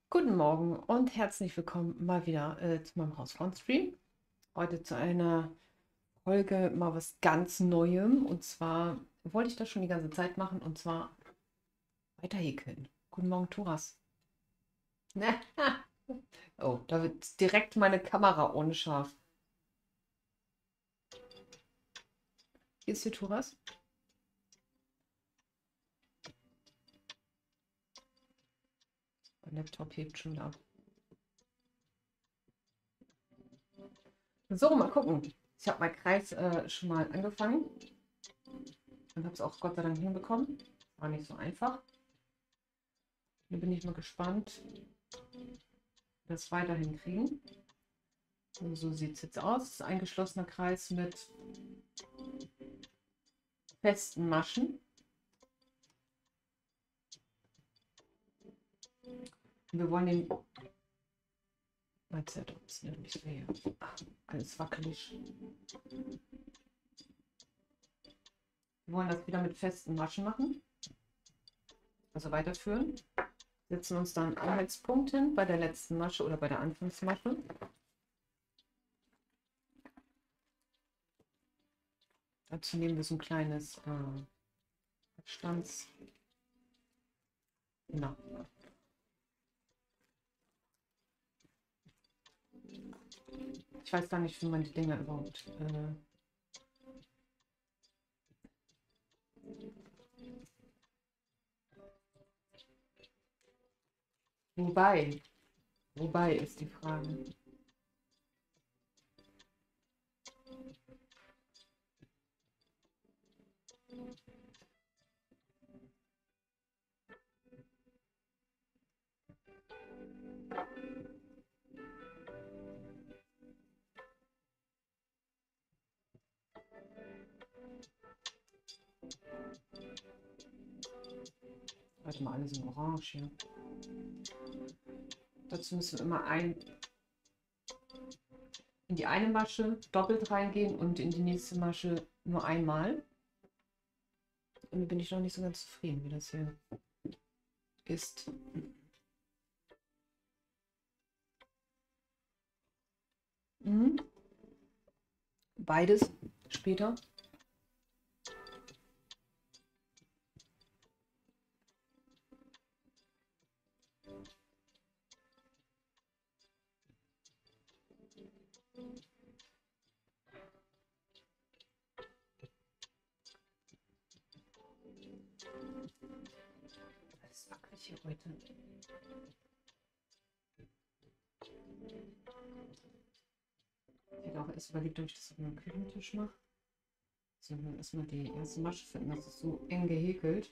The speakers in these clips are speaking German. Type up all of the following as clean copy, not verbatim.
Guten Morgen und herzlich willkommen mal wieder zu meinem Hausfrauen-Stream. Heute zu einer Folge mal was ganz Neuem. Und zwar wollte ich das schon die ganze Zeit machen und zwar weiter häkeln. Guten Morgen, Thoras. Oh, da wird direkt meine Kamera unscharf. Hier ist hier Thoras. Mein Laptop hebt schon ab. So, mal gucken. Ich habe meinen Kreis schon mal angefangen und habe es auch Gott sei Dank hinbekommen. War nicht so einfach. Hier bin ich mal gespannt, wie wir das weiterhin kriegen. So sieht es jetzt aus. Das ist ein geschlossener Kreis mit festen Maschen. Und wir wollen den. Jetzt ist nicht so hier. Ach, alles wackelig. Wir wollen das wieder mit festen Maschen machen. Also weiterführen. Setzen uns dann einen Anhaltspunkt hin bei der letzten Masche oder bei der Anfangsmasche. Dazu nehmen wir so ein kleines Abstands. Genau. Ich weiß gar nicht, wie man die Dinger überhaupt. Wobei ist die Frage. Warte mal, alles in Orange hier. Dazu müssen wir immer in die eine Masche doppelt reingehen und in die nächste Masche nur einmal. Und da bin ich noch nicht so ganz zufrieden, wie das hier ist. Mhm. Beides später. Alles wackelig hier heute. Ich hätte auch erst überlegt, ob ich das auf meinem Küchentisch mache. Sondern erstmal die erste Masche finden. Das ist so eng gehäkelt.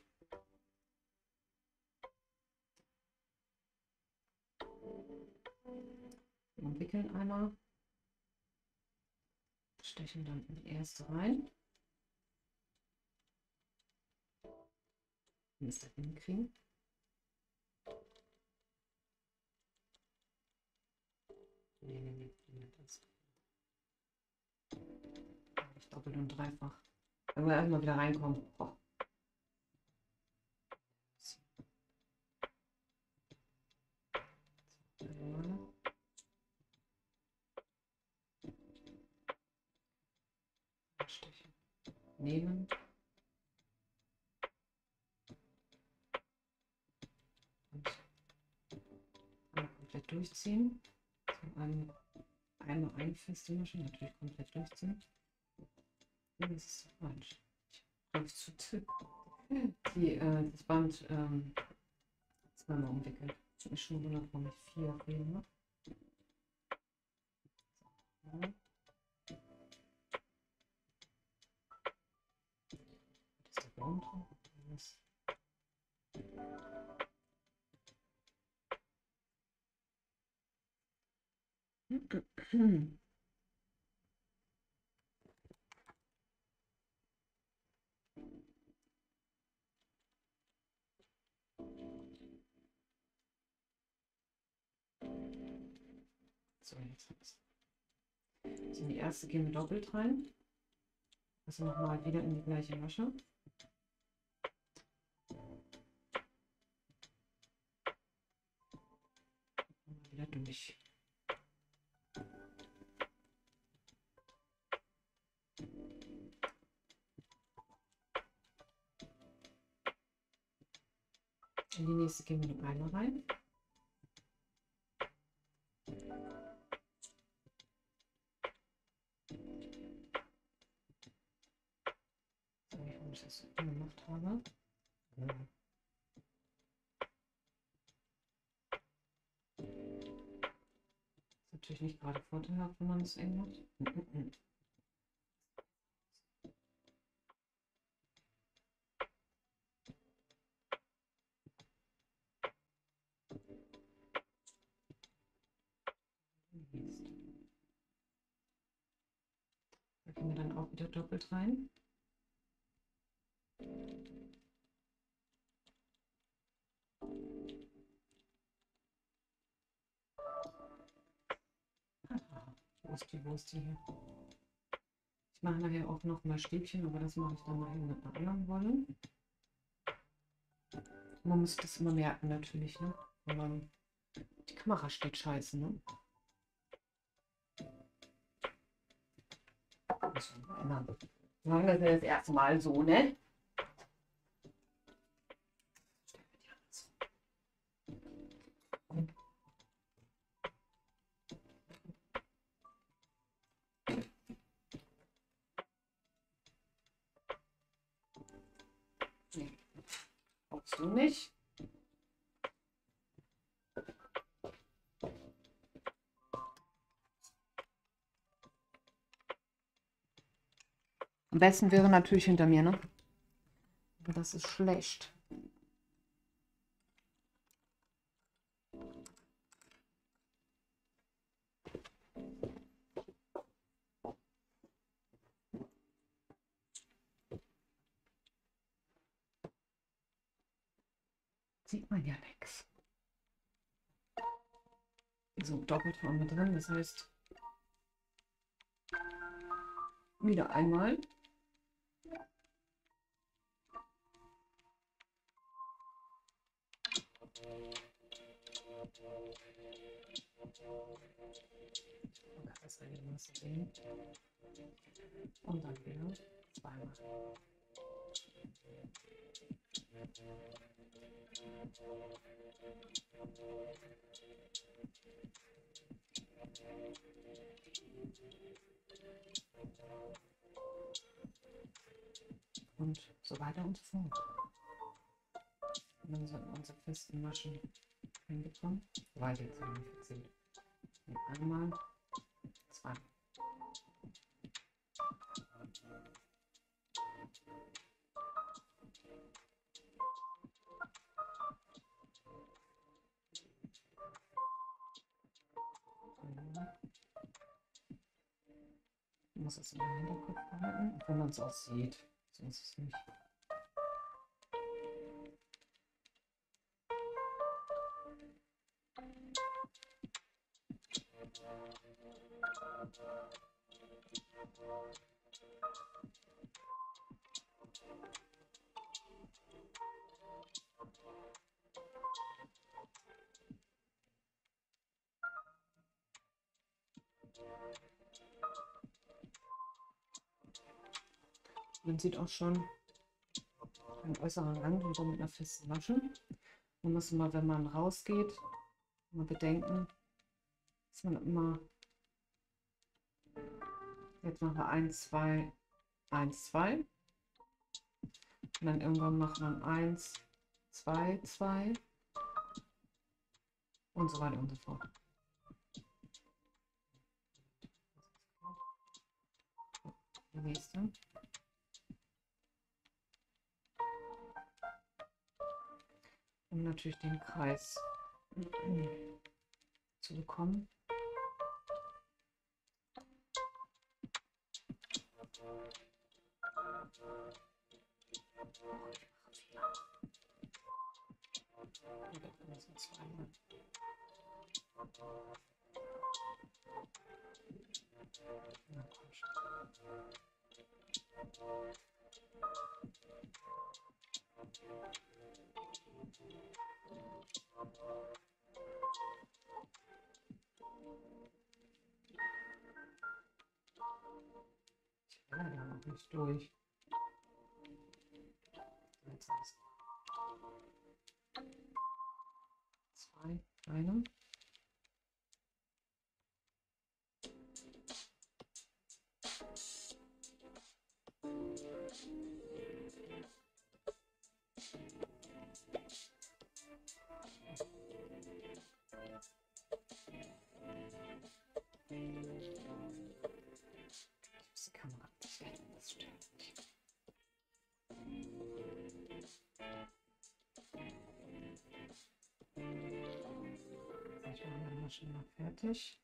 Und wickeln einmal. Stechen dann in die erste rein. Wenn wir es da hinkriegen. Nee, das. Ich doppelt und dreifach. Wenn wir erstmal wieder reinkommen. Oh. Stechen. Nehmen. Und einmal komplett durchziehen. Einmal eine feste Masche natürlich komplett durchziehen. Das ist falsch. Das Band zweimal umwickelt. Ich bin schon gewundert, warum ich 4 Fäden habe. So. Das ist der Baum drauf. Das so, jetzt ist so, in die erste gehen wir doppelt rein. Also nochmal wieder in die gleiche Masche. wieder durch. In die nächste gehen wir noch einmal rein. So, wie ich das gemacht habe. Ist natürlich nicht gerade vorteilhaft, wenn man das eng macht. Da gehen wir dann auch wieder doppelt rein. Wo ist die hier? Ich mache nachher auch noch mal Stäbchen, aber das mache ich dann mal mit einer anderen Wolle. Man muss das immer merken natürlich, ne? Wenn man, die Kamera steht scheiße, ne? Muss man mal ändern. Sagen das ist das erste Mal so, ne? Nee, brauchst du nicht. Am besten wäre natürlich hinter mir, ne? Aber das ist schlecht. Sieht man ja nichts. So, doppelt vorne drin, das heißt wieder einmal. Man kann das einigermaßen sehen. Und dann wieder zweimal. Und so weiter und so fort. Und dann sollten unsere festen Maschen hinbekommen, weil die jetzt noch nicht fit sind. Und einmal, zweimal. Man muss es im Hinterkopf behalten, wenn man es auch sieht. Sonst ist es nicht. Man sieht auch schon den äußeren Rand und dann mit einer festen Masche. Man muss immer, wenn man rausgeht, mal bedenken, dass man immer, jetzt machen wir 1, 2, 1, 2. Und dann irgendwann macht man 1, 2, 2 und so weiter und so fort. Die nächste. Um natürlich den Kreis zu bekommen. Ja, da noch nicht durch. Jetzt sind es zwei kleine. Die Kamera abstellen, das stimmt. Ich mache mal schon mal fertig.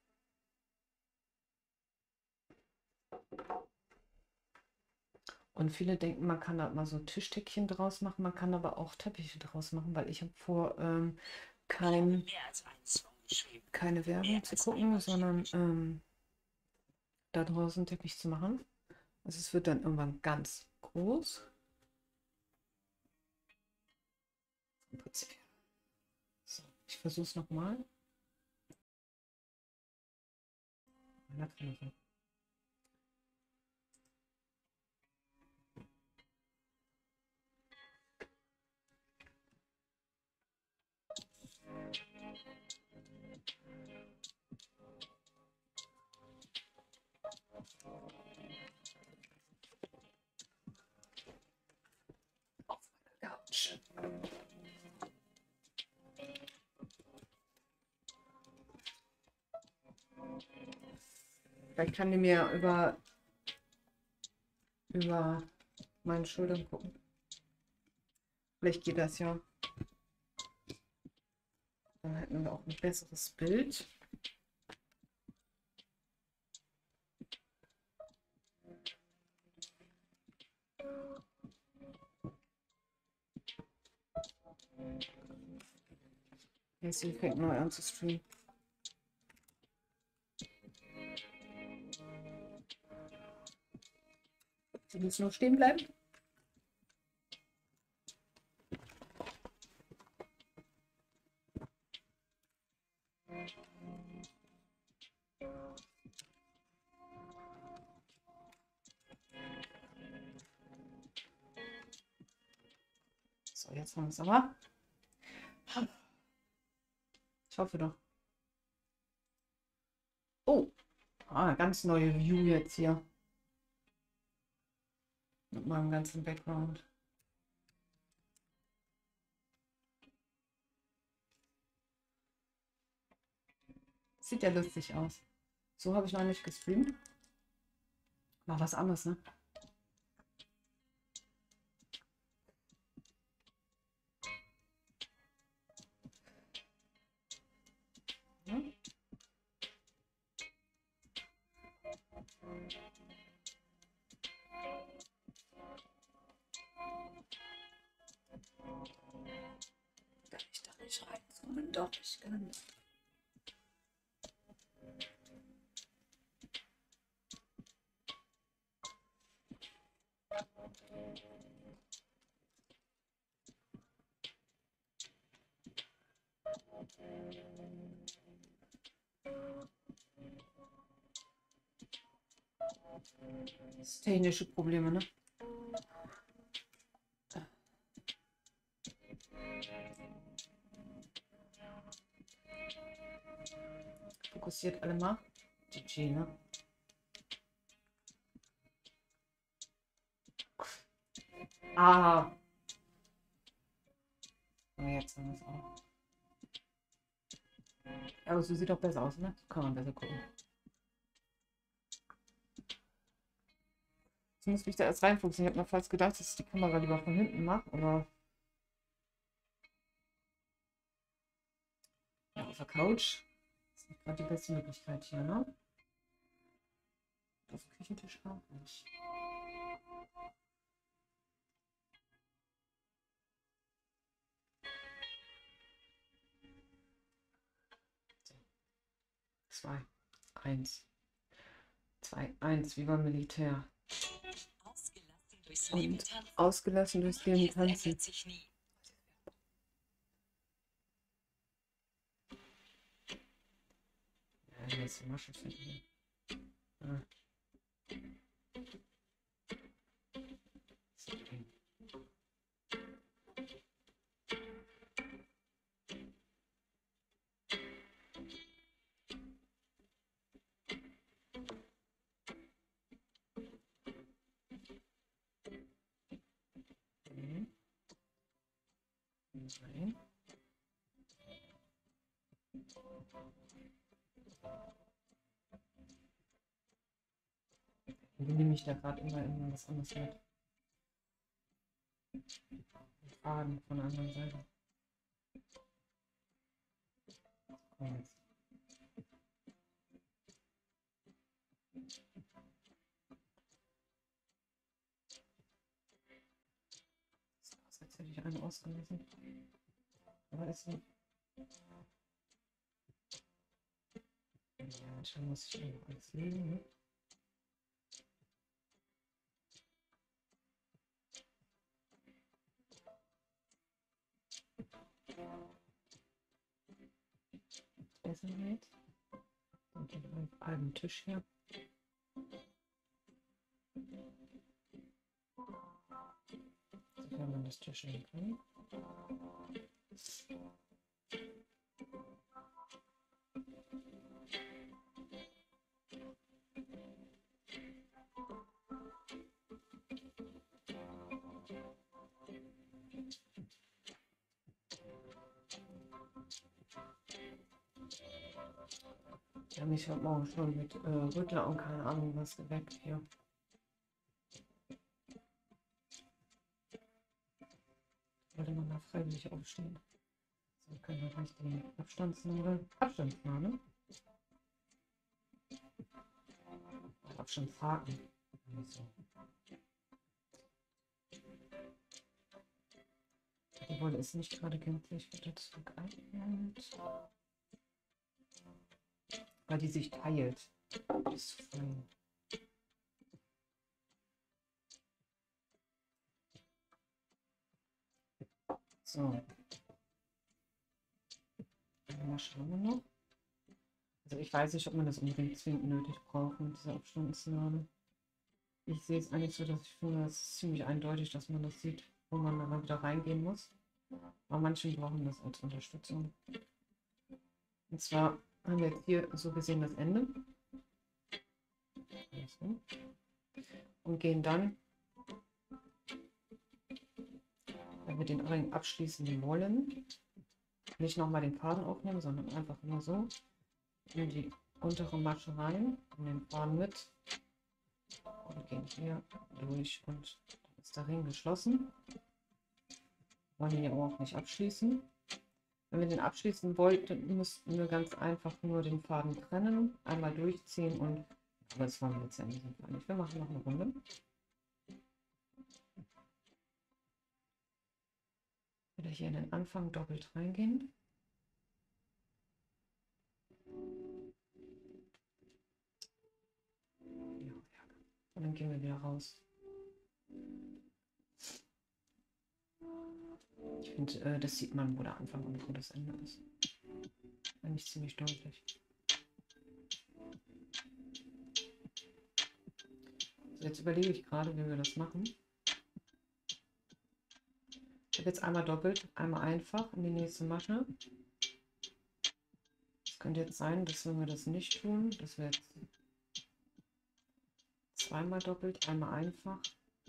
Und viele denken, man kann da mal so Tischdeckchen draus machen, man kann aber auch Teppiche draus machen, weil ich habe vor, keine Werbung zu gucken, sondern da draußen Teppich zu machen. Also es wird dann irgendwann ganz groß. So, ich versuche es nochmal. Auf meiner Couch. Vielleicht kann die mir über meine Schultern gucken. Vielleicht geht das ja. Dann hätten wir auch ein besseres Bild. Jetzt fängt neu an zu streamen. Sie müssen nur stehen bleiben. So, jetzt haben wir es aber. Ich hoffe doch. Oh, ganz neue View jetzt hier. Mit meinem ganzen Background. Sieht ja lustig aus. So habe ich noch nicht gestreamt. War was anderes, ne? Hm? Kann ich da nicht reinzoomen? Doch, ich kann. Das ist technische Probleme, ne? Fokussiert alle mal. GG, ne? Ah. Oh, jetzt haben wir es auch. Aber so sieht doch besser aus, ne? So kann man besser gucken. Jetzt muss ich da erst reinfuchsen. Ich habe noch fast gedacht, dass ich die Kamera lieber von hinten mache, aber ja, auf der Couch ist nicht gerade die beste Möglichkeit hier, ne? Auf dem Küchentisch auch nicht. So. 2, 1. 2, 1, wie beim Militär. Und ausgelassen durchs Leben tanzen. Ja, nächste Masche finden. Ah. So. Rein. Wie nehme ich da gerade immer irgendwas anderes mit? Faden von der anderen Seite. Komm jetzt. So, jetzt hätte ich einen ausgelassen. Aber ist nicht. Ja, manchmal muss ich noch alles legen. Ne? Besser halt. Und den halben Tisch hier. So kann man das Tisch nehmen kann. Ich habe mich heute Morgen schon mit Rüttler und keine Ahnung was geweckt hier. Wollte man da freiwillig aufstehen. So können wir gleich die Abstandsnahme. Abstandshaken. So. Die Wolle ist nicht gerade gänzlich wieder zurückgeeignet. Weil die sich teilt. Das ist zu fein. So. Eine Masche haben wir noch. Also ich weiß nicht, ob man das unbedingt zwingend nötig braucht mit dieser Abstandsnahme. Ich sehe es eigentlich so, dass ich finde, es ist ziemlich eindeutig, dass man das sieht, wo man dann mal wieder reingehen muss. Aber manche brauchen das als Unterstützung. Und zwar haben wir jetzt hier so gesehen das Ende. Und gehen dann, wenn wir den Ring abschließen wollen, nicht nochmal den Faden aufnehmen, sondern einfach nur so in die untere Masche rein, in den Faden mit und gehen hier durch und dann ist der Ring geschlossen. Wollen ihn ja auch nicht abschließen. Wenn wir den abschließen wollten, müssten wir ganz einfach nur den Faden trennen, einmal durchziehen und, aber das wollen wir jetzt ja in diesem Fall nicht. Wir machen noch eine Runde. Wieder hier in den Anfang doppelt reingehen. Ja, und dann gehen wir wieder raus. Ich finde, das sieht man, wo der Anfang und wo das Ende ist. Eigentlich ziemlich deutlich. So, jetzt überlege ich gerade, wie wir das machen. Ich habe jetzt einmal doppelt, einmal einfach in die nächste Masche. Es könnte jetzt sein, dass wenn wir das nicht tun, dass wir jetzt zweimal doppelt, einmal einfach,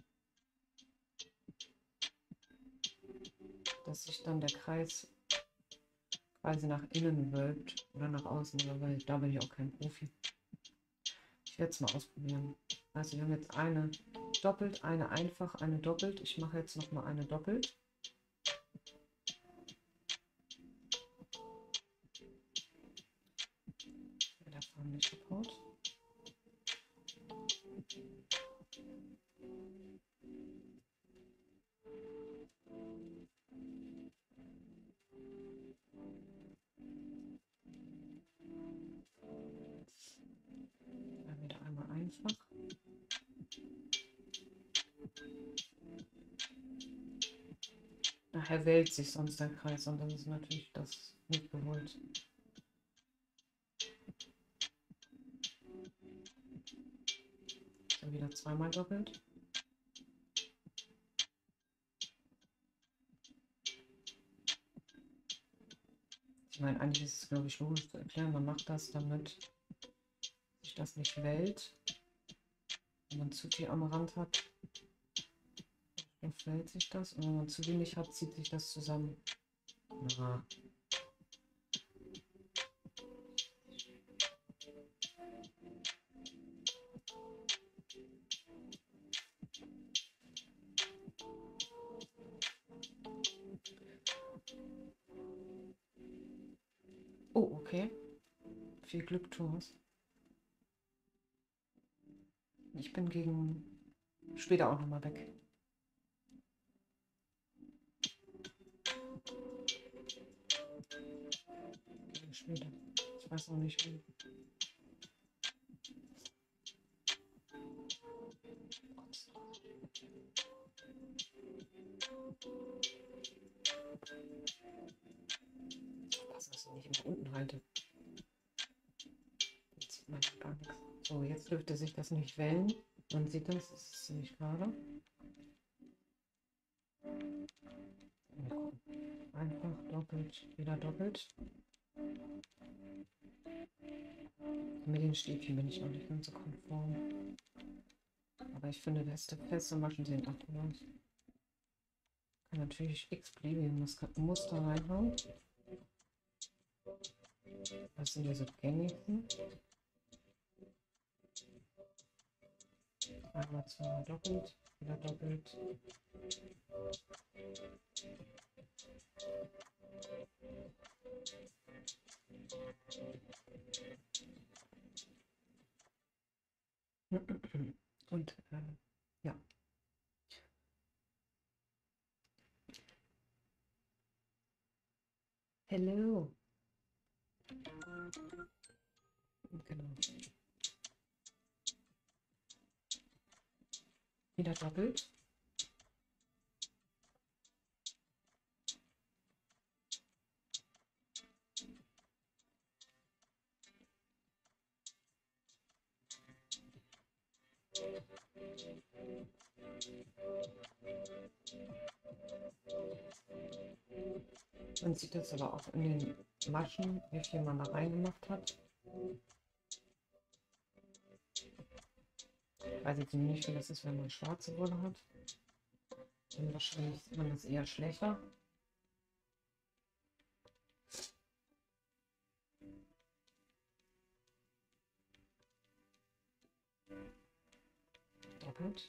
dass sich dann der Kreis quasi nach innen wölbt oder nach außen, weil da bin ich auch kein Profi. Ich werde es mal ausprobieren. Also wir haben jetzt eine doppelt, eine einfach, eine doppelt. Ich mache jetzt noch mal eine doppelt. Der Faden nicht kaputt. Dann wieder einmal einfach. Nachher wälzt sich sonst der Kreis und das ist natürlich das nicht gewollt. Woche wieder zweimal doppelt. Ich meine, eigentlich ist es, glaube ich, logisch zu erklären. Man macht das, damit sich das nicht wellt. Wenn man zu viel am Rand hat, dann fällt sich das. Und wenn man zu wenig hat, zieht sich das zusammen. Na. Oh, okay. Viel Glück, Thomas. Ich bin gegen später auch nochmal weg. Später. Ich weiß noch nicht wie. Pass, dass ich nicht immer unten halte. Jetzt sieht man gar nichts. So, jetzt dürfte sich das nicht wellen. Man sieht das, es ist ziemlich gerade. Einfach doppelt, wieder doppelt. Mit den Stäbchen bin ich noch nicht ganz so konform. Aber ich finde, feste Maschen sehen auch gut aus. Kann natürlich x-beliebige Muster reinhauen. Das sind ja so gängigsten. Einmal, zweimal doppelt, wieder doppelt. Und ja. Hello. Genau. Wieder doppelt. Man sieht jetzt aber auch in den Maschen, wie viel man da reingemacht hat. Ich weiß jetzt nicht, wie das ist, wenn man schwarze Wolle hat. Dann wahrscheinlich sieht man das eher schlechter. Doppelt.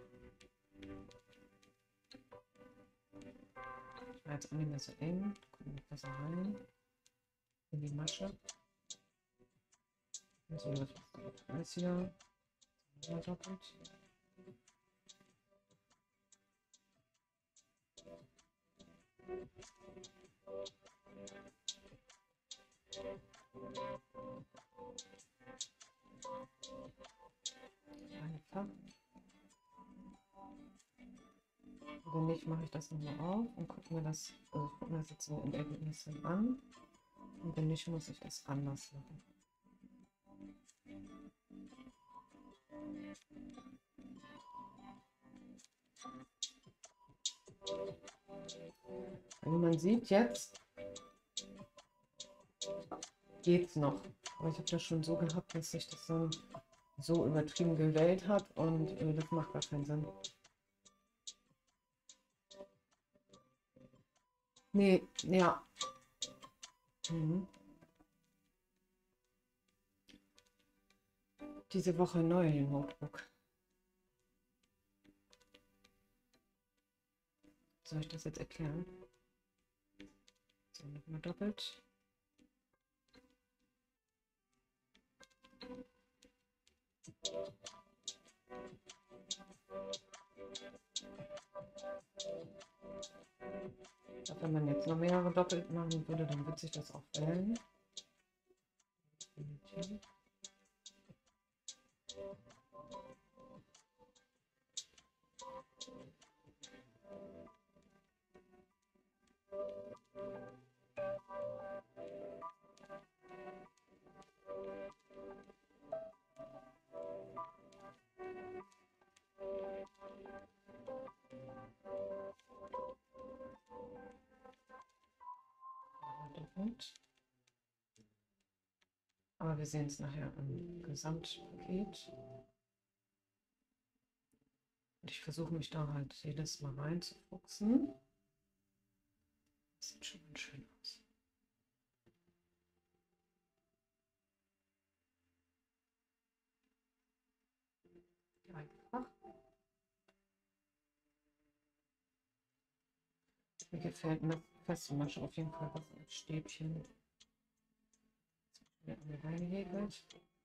War jetzt auch nicht mehr so eng. Kommt besser rein. In die Masche. So, jetzt hier. Doppelt. Einfach. Wenn nicht, mache ich das nochmal auf und gucke mir das, also ich gucke mir das jetzt so im Ergebnis an. Und wenn nicht, muss ich das anders machen. Wie man sieht jetzt, geht es noch. Aber ich habe das schon so gehabt, dass sich das dann so übertrieben gewellt hat und das macht gar keinen Sinn. Nee, ja. Mhm. Diese Woche neu im Notebook. Soll ich das jetzt erklären? So, nochmal doppelt. Wenn man jetzt noch mehrere doppelt machen würde, dann wird sich das auch wellen. sind. Aber wir sehen es nachher im Gesamtpaket. Und ich versuche mich da halt jedes Mal reinzufuchsen. Das sieht schon ganz schön aus. Einfach. Mir gefällt eine feste Masche auf jeden Fall, was als Stäbchen. Jetzt wird reingehäkelt.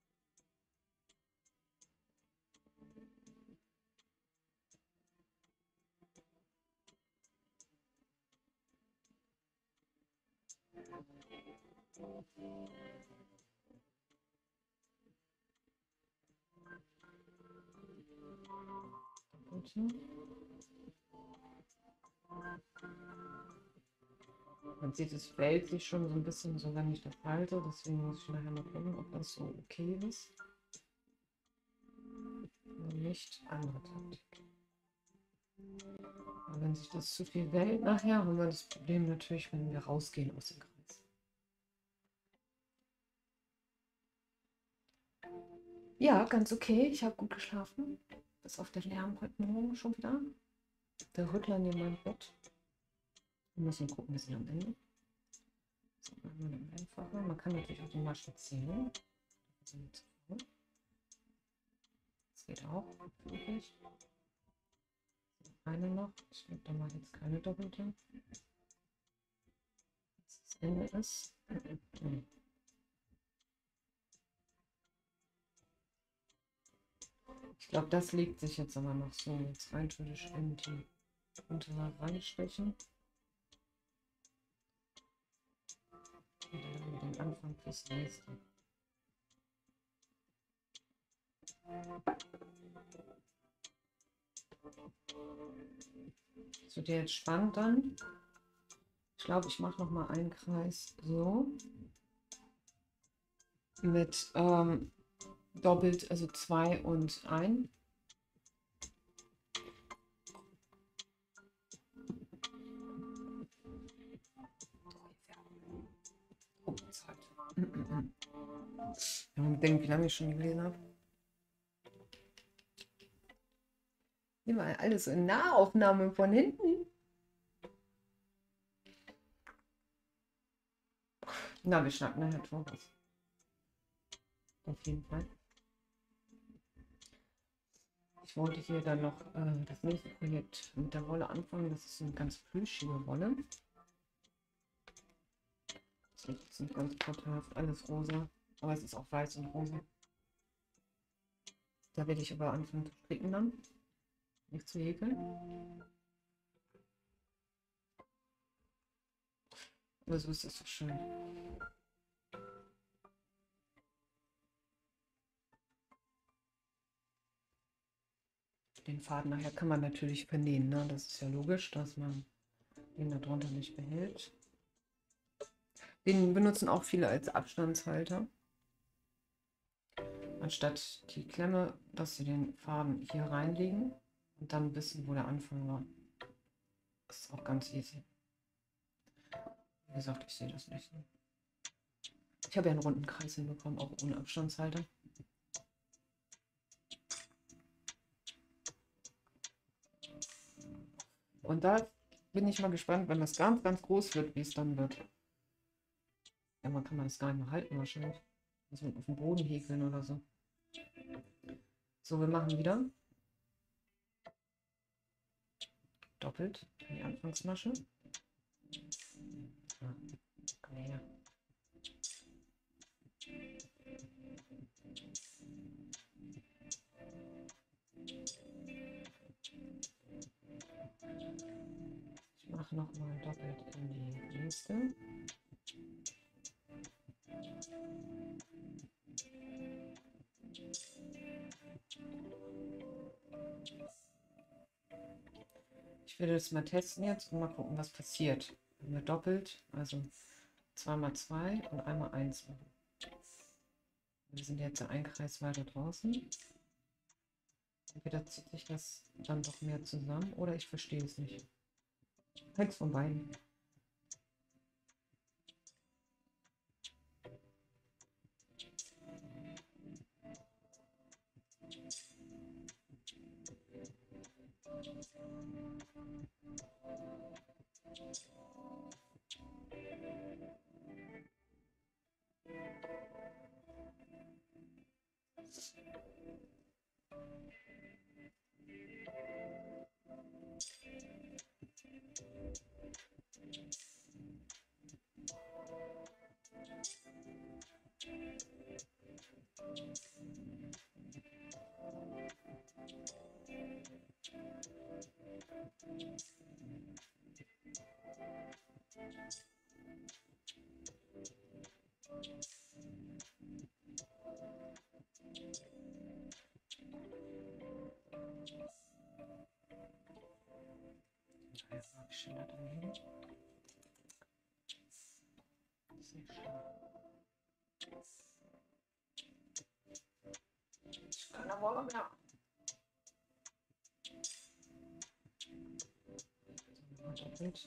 Man sieht, es fällt sich schon so ein bisschen, so wenn ich das halte. Deswegen muss ich nachher mal gucken, ob das so okay ist. Wenn nicht, andere Taktik. Aber wenn sich das zu viel wellt nachher, haben wir das Problem natürlich, wenn wir rausgehen aus dem Kreis. Ja, ganz okay. Ich habe gut geschlafen. Bis auf den Lärm heute Morgen schon wieder. Der Rüttler neben meinem Bett. Wir müssen gucken, bis am Ende. So, einfacher. Man kann natürlich auch die Maschen zählen. Das geht auch. Wirklich. Eine noch. Ich glaube, da mache ich jetzt keine doppelte. Das Ende ist. Ich glaube, das legt sich jetzt aber noch so. Jetzt rein tue ich in die untere reinstechen. Und dann den Anfang fürs nächste. Das wird jetzt spannend dann. Ich glaube, ich mache noch mal einen Kreis so. Mit doppelt, also 2 und 1. Oh, Zeit. Wenn man denkt, wie lange ich schon gelesen habe. Immer alles so in Nahaufnahme von hinten. Na, wir schnacken nachher schon was. Auf jeden Fall. Ich wollte hier dann noch das nächste Projekt mit der Wolle anfangen. Das ist eine ganz plüschige Wolle. Das ist jetzt nicht ganz vorteilhaft, alles rosa. Aber es ist auch weiß und rosa. Da werde ich aber anfangen zu stricken dann. Nicht zu häkeln. Aber so ist das doch schön. Den Faden nachher kann man natürlich vernähen, ne? Das ist ja logisch, dass man den da drunter nicht behält. Den benutzen auch viele als Abstandshalter. Anstatt die Klemme, dass sie den Faden hier reinlegen und dann wissen, wo der Anfang war. Das ist auch ganz easy. Wie gesagt, ich sehe das nicht so. Ich habe ja einen runden Kreis hinbekommen, auch ohne Abstandshalter. Und da bin ich mal gespannt, wenn das ganz, ganz groß wird, wie es dann wird. Ja, man kann das gar nicht mehr halten wahrscheinlich. Also auf dem Boden häkeln oder so. So, wir machen wieder doppelt in die Anfangsmasche. Ja, komm her. Ich mache noch mal doppelt in die nächste. Ich werde das mal testen jetzt und mal gucken, was passiert. Wenn wir doppelt, also 2 mal 2 und einmal 1 machen. Wir sind jetzt ein Kreis weiter draußen. Entweder zieht sich das dann doch mehr zusammen oder ich verstehe es nicht. Eins von beiden. Jetzt habe ich Schiller daneben. Sehr schön. Ich kann aber auch mehr. So, doppelt.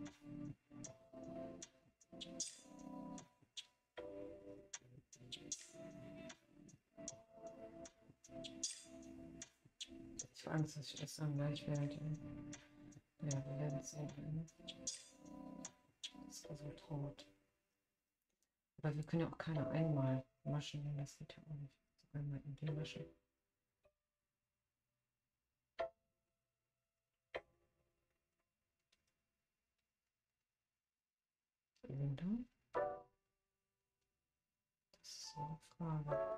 Ich habe Angst, dass ich das dann gleich werde. Ja, wir werden es sehen. Das Resultat. Aber wir können ja auch keine einmal waschen, das geht ja auch nicht. So einmal in die Wäsche. Oder? Das ist so eine Frage.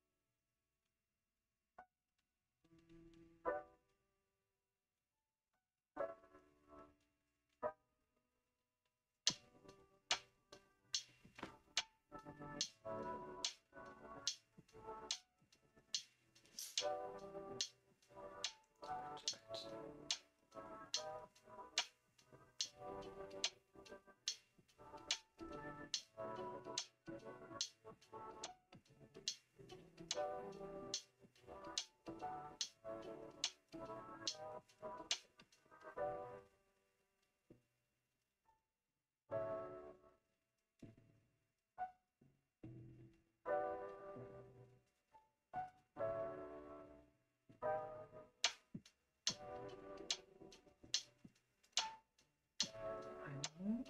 Einmal.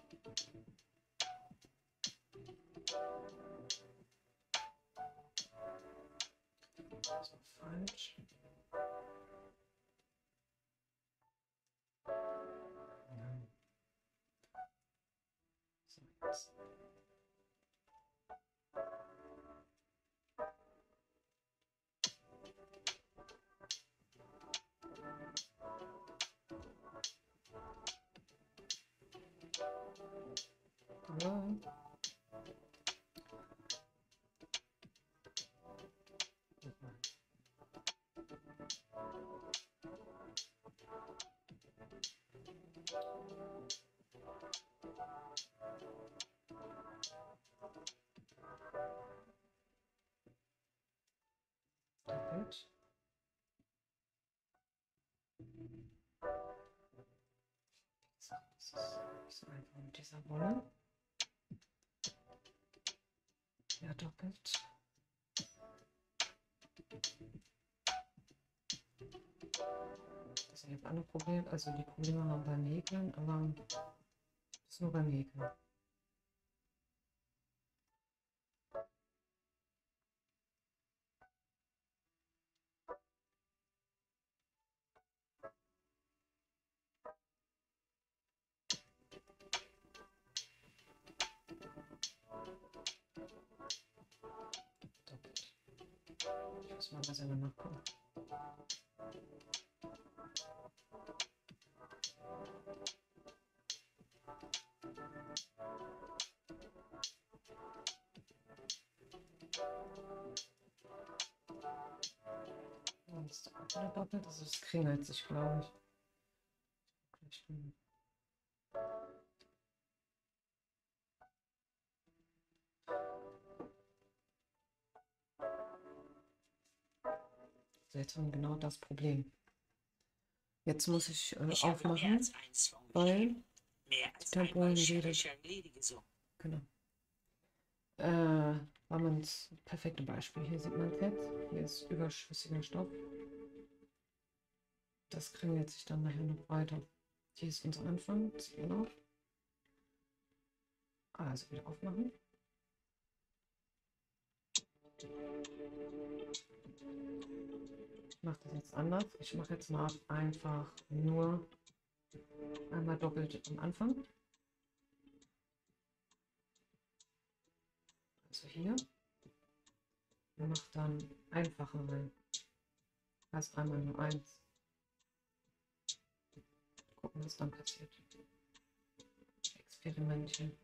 Das war falsch. Ja. So, jetzt. Ja. Doppelt. So, das ist nicht so einfach mit dieser Wolle. Ja, doppelt. Das sind andere Probleme, also die Probleme haben wir beim Häkeln, aber das ist nur beim Häkeln. Doppelt. Ich muss mal was selber nachgucken. Sonst wieder doppelt, also es kringelt sich, glaube ich. So, jetzt haben wir genau das Problem. Jetzt muss ich aufmachen, weil die Tamponenseele, genau, war man das perfekte Beispiel. Hier sieht man es jetzt. Hier ist überschüssiger Stoff. Das kringelt sich dann nachher noch weiter. Hier ist unser Anfang. Das sieht man auch. Also wieder aufmachen. mache das jetzt anders. Ich mache jetzt mal einfach nur einmal doppelt am Anfang. Also hier. Und mache dann einfache rein. Also einmal nur eins. Gucken, was dann passiert. Experimentieren.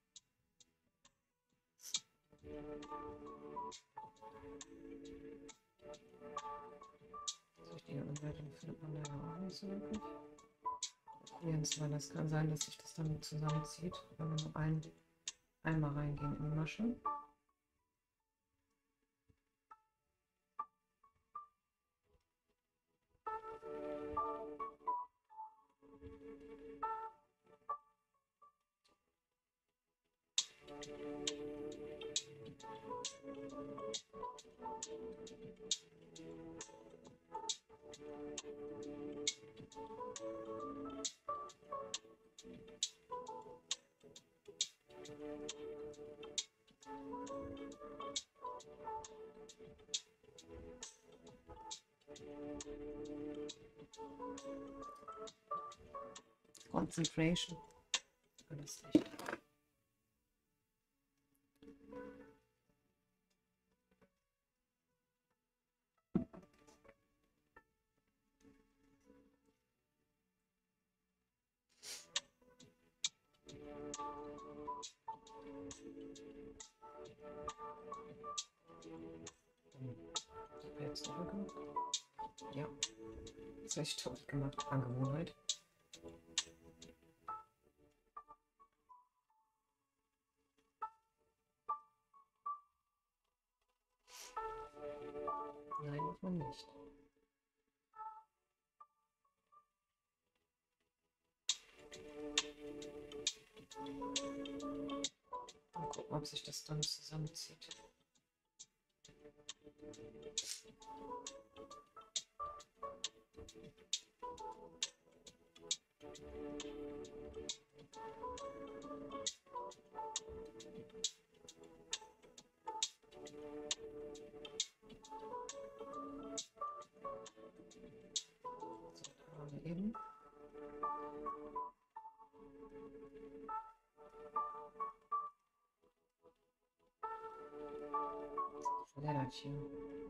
Die richtige Anleitung findet man da ja auch nicht so wirklich. Probieren es mal. Das kann sein, dass sich das dann zusammenzieht, wenn wir nur einmal reingehen in die Masche. Concentration. Alles Licht. Habe jetzt doppelt gemacht? Ja. Das habe ich doppelt gemacht. Angewohnheit. Nein, muss man nicht. Mal gucken, ob sich das dann zusammenzieht. So, da haben wir eben. Verlängert hier.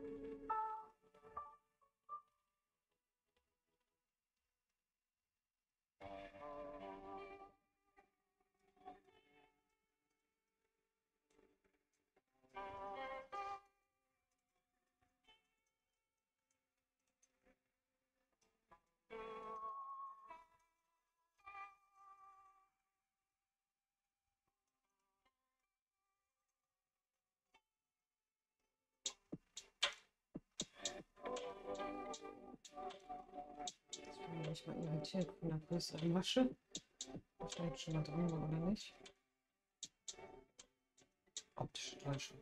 Ich bin manchmal irritiert von der größeren Masche. Ob da jetzt schon mal drin war oder nicht. Optische Täuschung.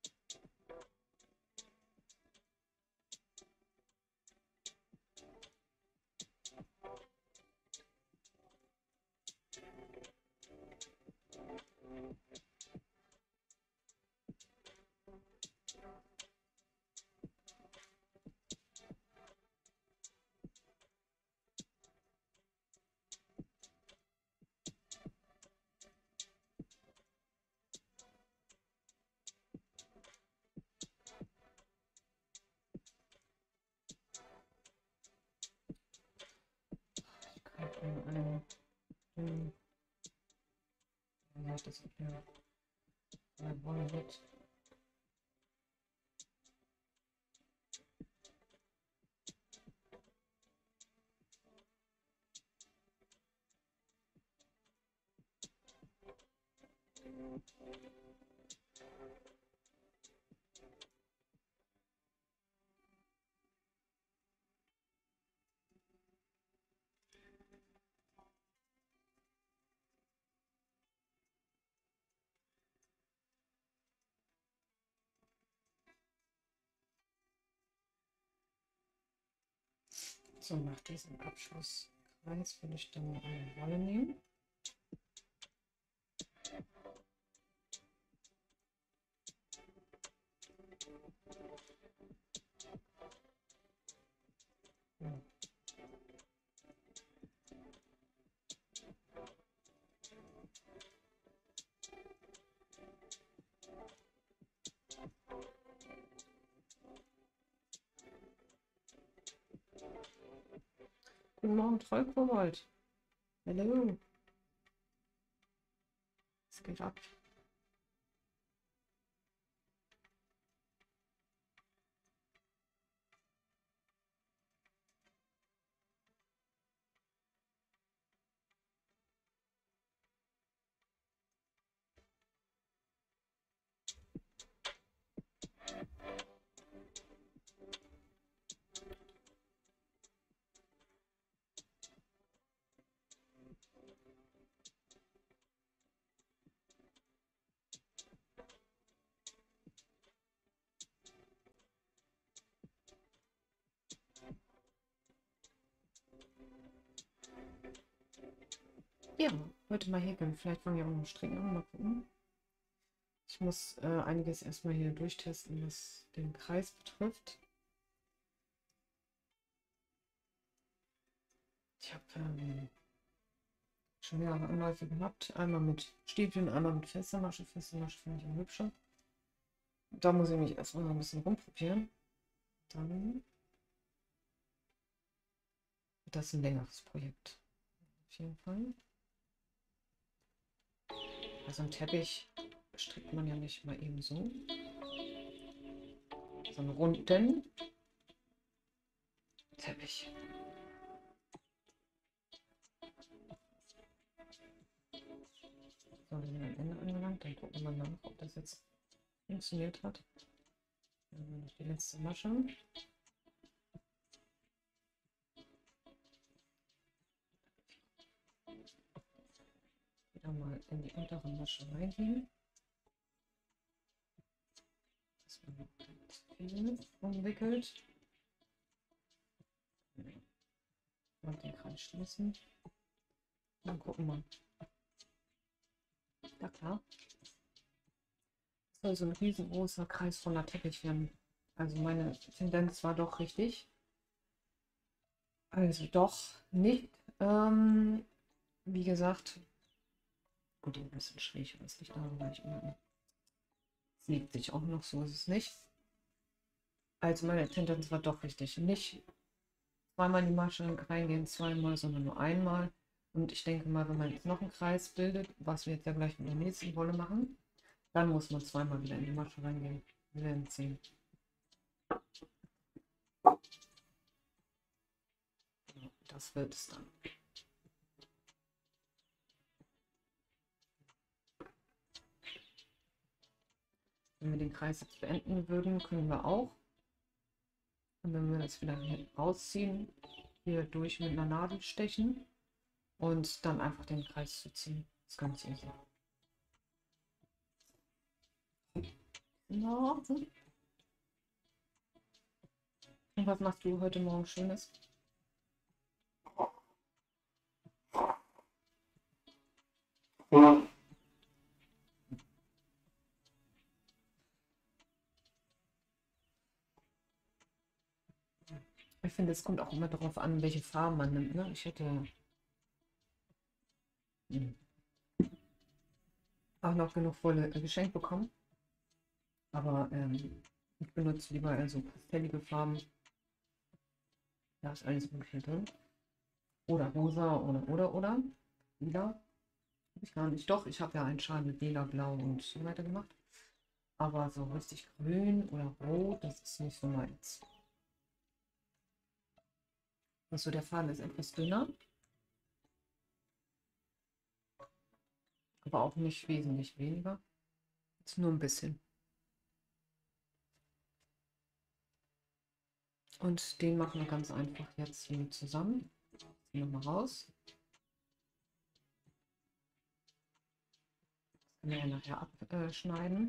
Ich kann einen, wie heißt das hier? Eine Wolle mit. So, nach diesem Abschlusskreis will ich dann eine Wolle nehmen. Guten Morgen, Trollkobold. Hallo. Was geht ab? Ja, heute mal häkeln. Vielleicht fangen wir auch noch Stricken an. Mal gucken. Ich muss einiges erstmal hier durchtesten, was den Kreis betrifft. Ich habe schon mehrere Anläufe gehabt. Einmal mit Stäbchen, einmal mit fester Masche. Feste Masche finde ich am hübscher. Da muss ich mich erstmal noch ein bisschen rumprobieren. Dann wird das ein längeres Projekt. Auf jeden Fall. Also einen Teppich strickt man ja nicht mal eben so. So einen runden Teppich. So, wir sind am Ende angelangt. Dann gucken wir mal nach, ob das jetzt funktioniert hat. Dann haben wir noch die letzte Masche. Wieder mal in die untere Masche reingehen. Das war noch zu viel umwickelt. Und den Kreis schließen. Dann gucken wir. Ja klar. Das soll so ein riesengroßer kreisrunder Teppich werden. Also meine Tendenz war doch richtig. Also doch nicht. Wie gesagt, gut, ein bisschen schräg, aber es liegt daran, weil ich immer. Es liegt sich auch noch, so ist es nicht. Also meine Tendenz war doch richtig. Nicht zweimal in die Masche reingehen, zweimal, sondern nur einmal. Und ich denke mal, wenn man jetzt noch einen Kreis bildet, was wir jetzt ja gleich mit der nächsten Wolle machen, dann muss man zweimal wieder in die Masche reingehen. Wir werden sehen. Das wird es dann. Wenn wir den Kreis jetzt beenden würden, können wir auch. Und wenn wir das wieder rausziehen, hier durch mit einer Nadel stechen und dann einfach den Kreis zu ziehen. Das ist ganz easy. Ja. Und was machst du heute Morgen Schönes? Ich finde, es kommt auch immer darauf an, welche Farben man nimmt. Ne? Ich hätte auch noch genug Wolle geschenkt bekommen. Aber ich benutze lieber also pastellige Farben. Da ist alles Mögliche drin. Oder rosa oder. Lila. Habe ich gar nicht. Doch, ich habe ja einen Schal mit lila, blau und so weiter gemacht. Aber so richtig grün oder rot, das ist nicht so meins. Also der Faden ist etwas dünner. Aber auch nicht wesentlich weniger. Ist nur ein bisschen. Und den machen wir ganz einfach jetzt hier zusammen. Ziehen wir mal raus. Das können wir ja nachher abschneiden.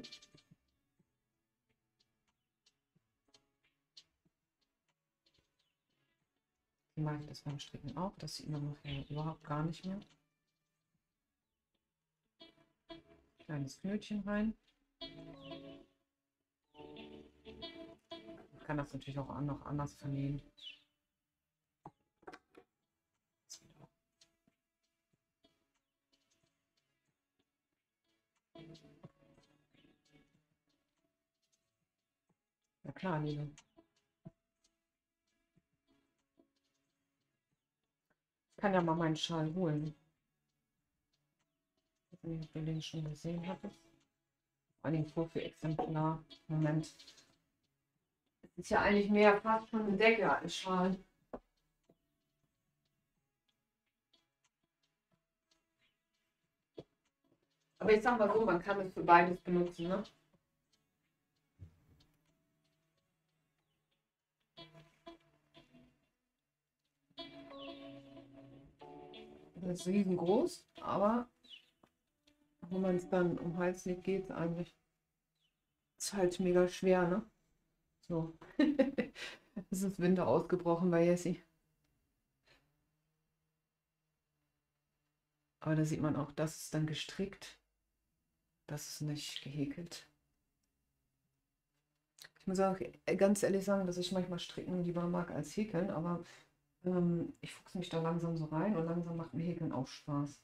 Hier mache ich das beim Stricken auch. Das sieht man nachher überhaupt gar nicht mehr. Kleines Knötchen rein. Man kann das natürlich auch noch anders vernähen. Ja klar, Liebe. kann ja mal meinen Schal holen. Ich weiß nicht, ob du den schon gesehen hattest. Vor allem Profi-Exemplar. Moment. Das ist ja eigentlich mehr fast schon eine Decke als Schal. Aber ich sag mal so, man kann es für beides benutzen, ne? Das ist riesengroß, aber wenn man es dann um den Hals legt, geht es eigentlich. Ist halt mega schwer, ne? So. Es ist Winter ausgebrochen bei Jessie. Aber da sieht man auch, das ist dann gestrickt. Das ist nicht gehäkelt. Ich muss auch ganz ehrlich sagen, dass ich manchmal Stricken lieber mag als Häkeln, aber ich fuchse mich da langsam so rein und langsam macht mir Häkeln auch Spaß.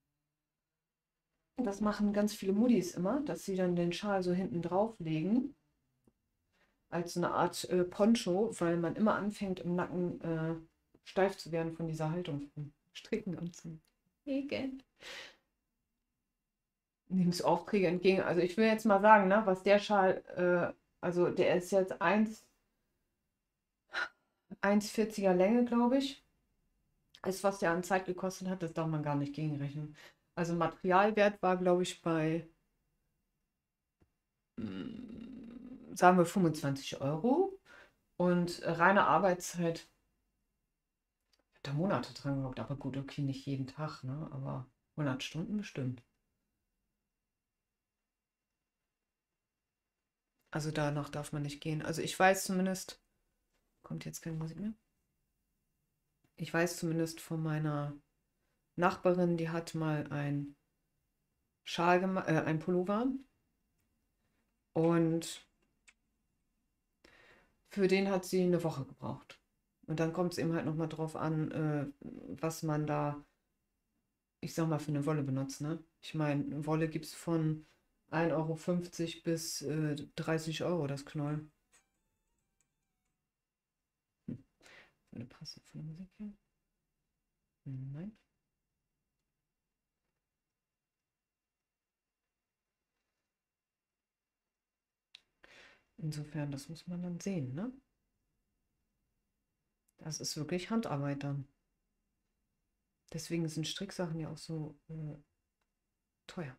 Das machen ganz viele Muddis immer, dass sie dann den Schal so hinten drauf legen, als so eine Art Poncho, weil man immer anfängt im Nacken steif zu werden von dieser Haltung vom Stricken und zum Häkeln. Nimmst Aufträge entgegen. Also ich will jetzt mal sagen, ne, was der Schal, also der ist jetzt 1,40er Länge, glaube ich. Ist, was der an Zeit gekostet hat, das darf man gar nicht gegenrechnen. Also Materialwert war, glaube ich, bei, sagen wir, 25 Euro. Und reine Arbeitszeit, ich habe da Monate dran gehabt, aber gut, okay, nicht jeden Tag, ne? Aber 100 Stunden bestimmt. Also danach darf man nicht gehen. Also ich weiß zumindest, kommt jetzt keine Musik mehr? Ich weiß zumindest von meiner Nachbarin, die hat mal ein Schal gemacht, ein Pullover. Und für den hat sie eine Woche gebraucht. Und dann kommt es eben halt nochmal drauf an, was man da, ich sag mal, für eine Wolle benutzt, ne? Ich meine, Wolle gibt es von 1,50 € bis 30 Euro das Knoll. Eine Passung von der Musik hier? Nein. Insofern, das muss man dann sehen, ne? Das ist wirklich Handarbeit dann. Deswegen sind Stricksachen ja auch so teuer.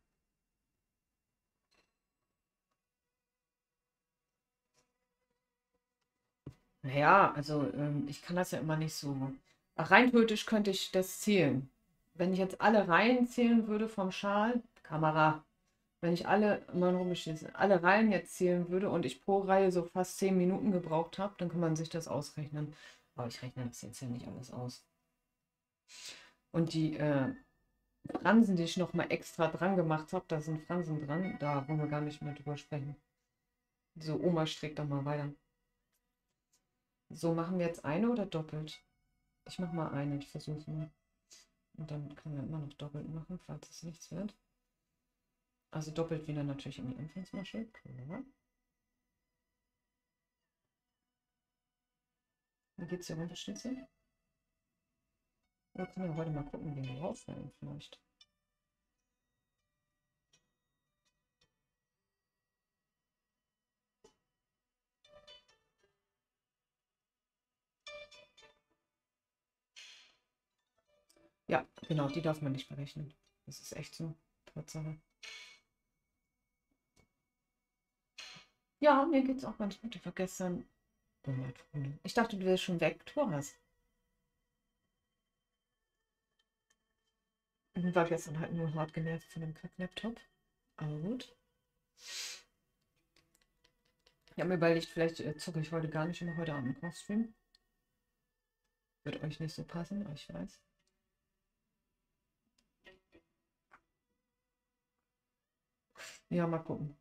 Naja, also ich kann das ja immer nicht so. Rein theoretisch könnte ich das zählen. Wenn ich jetzt alle Reihen zählen würde vom Schal, Kamera, wenn ich alle Reihen jetzt zählen würde und ich pro Reihe so fast 10 Minuten gebraucht habe, dann kann man sich das ausrechnen. Aber ich rechne das jetzt ja nicht alles aus. Und die Fransen, die ich noch mal extra dran gemacht habe, da sind Fransen dran, da wollen wir gar nicht mehr drüber sprechen. So, Oma strickt doch mal weiter. So, machen wir jetzt eine oder doppelt? Ich mache mal eine, ich versuche es mal. Und dann können wir immer noch doppelt machen, falls es nichts wird. Also doppelt wieder natürlich in die Anfangsmasche. Klar. Wie geht es hier runter, Schnitzel? Oder können wir heute mal gucken, wie die rausfallen vielleicht. Ja, genau, die darf man nicht berechnen. Das ist echt so. Tatsache. Ja, mir geht es auch ganz gut. Ich war gestern. Ich dachte, du wärst schon weg, Thomas. Ich war gestern halt nur hart genervt von dem Kack-Laptop. Aber gut. Ich habe mir überlegt, vielleicht zucke ich heute gar nicht immer heute Abend einen Kochstream. Wird euch nicht so passen, aber ich weiß. Ja, mal gucken.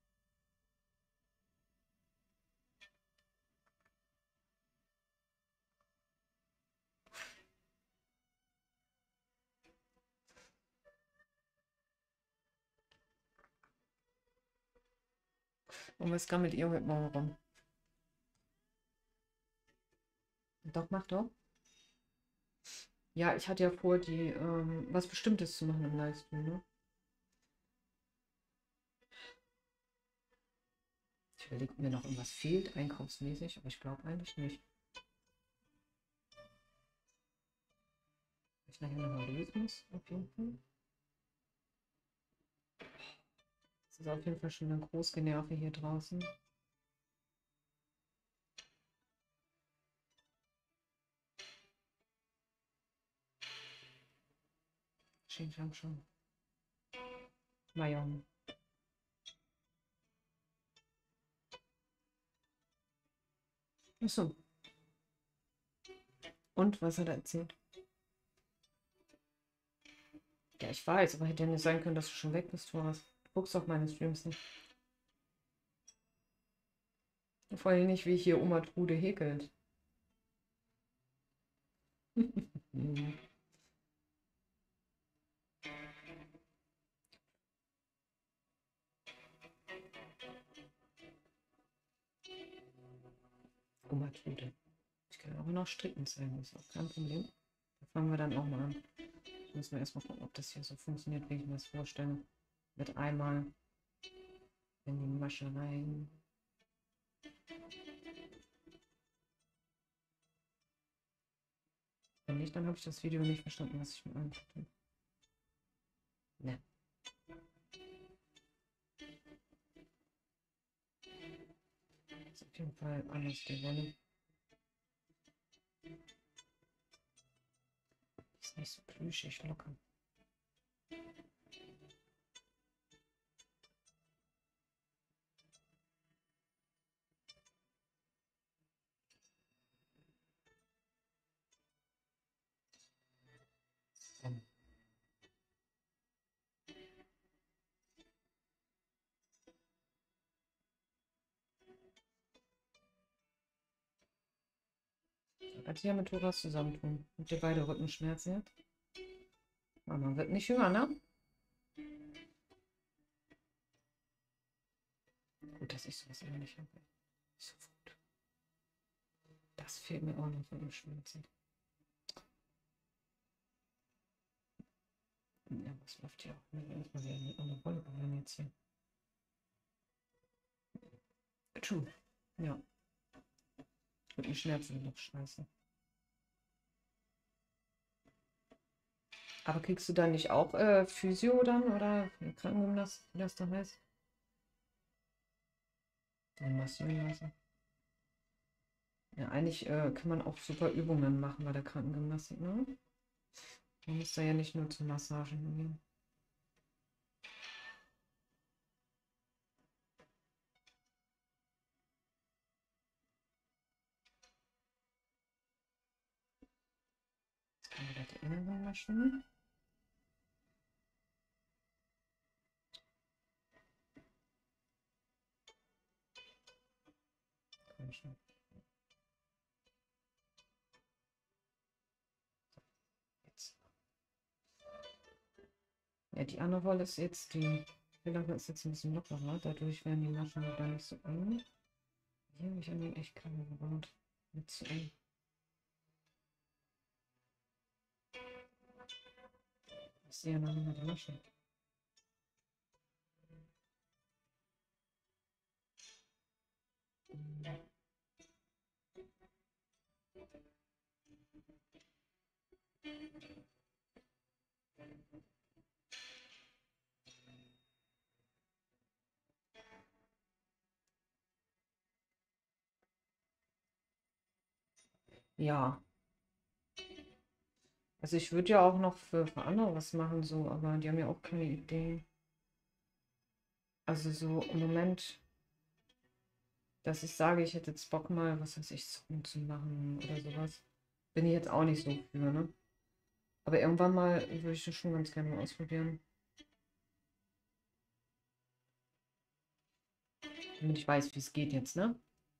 Und was gammelt ihr heute Morgen rum? Doch, mach doch. Ja, ich hatte ja vor, die was Bestimmtes zu machen im Livestream, ne? Ich überlege, ob mir noch irgendwas fehlt, einkaufsmäßig, aber ich glaube eigentlich nicht. Ich nachher nochmal lesen muss, auf jeden Fall. Es ist auf jeden Fall schon eine große Generve hier draußen. Xinjiang schon. Mayong. Achso. Und was hat er erzählt? Ja, ich weiß, aber hätte ja nicht sein können, dass du schon weg bist, Thomas. Du guckst auf meine Streams nicht. Vor allem nicht, wie hier Oma Trude häkelt. Mhm. Oma Trude. Ich kann aber noch stricken zeigen, ist auch kein Problem. Da fangen wir dann auch mal an. Müssen wir erstmal gucken, ob das hier so funktioniert, wie ich mir das vorstelle. Mit einmal in die Masche rein. Wenn nicht, dann habe ich das Video nicht verstanden, was ich mir angeguckt habe. Ne. Das ist auf jeden Fall anders, die Wolle. Die ist nicht so plüschig, locker. Als ihr mit Thoras zusammentun. Und ihr beide Rückenschmerzen jetzt? Mama wird nicht jünger, ne? Gut, dass ich sowas immer nicht habe. Sofort. Das fehlt mir auch noch von dem Schmerzen. Ja, was läuft hier auch? Erstmal wieder eine andere Wolle probieren jetzt hier. True. Ja. Rückenschmerzen sind doch scheiße. Aber kriegst du dann nicht auch Physio dann oder Krankengymnast, wie das da heißt? Dann massieren lassen. Ja, eigentlich kann man auch super Übungen machen bei der Krankengymnastik, ne? Man muss da ja nicht nur zur Massage hingehen. Jetzt kann wieder die inneren Maschen. Komm schon. Jetzt. Ja, die andere Wolle ist jetzt, die Fillere ist jetzt ein bisschen lockerer. Dadurch werden die Maschen wieder nicht so eng. Hier habe ich an den echt keine gebaut. Mit zu eng. Ich sehe ja noch nicht mal die Masche. Ja, also ich würde ja auch noch für andere was machen, so, aber die haben ja auch keine Ideen. Also so im Moment, dass ich sage, ich hätte jetzt Bock mal, was weiß ich, Socken zu machen oder sowas. Bin ich jetzt auch nicht so für, ne? Aber irgendwann mal würde ich das schon ganz gerne mal ausprobieren. Damit ich weiß, wie es geht jetzt, ne?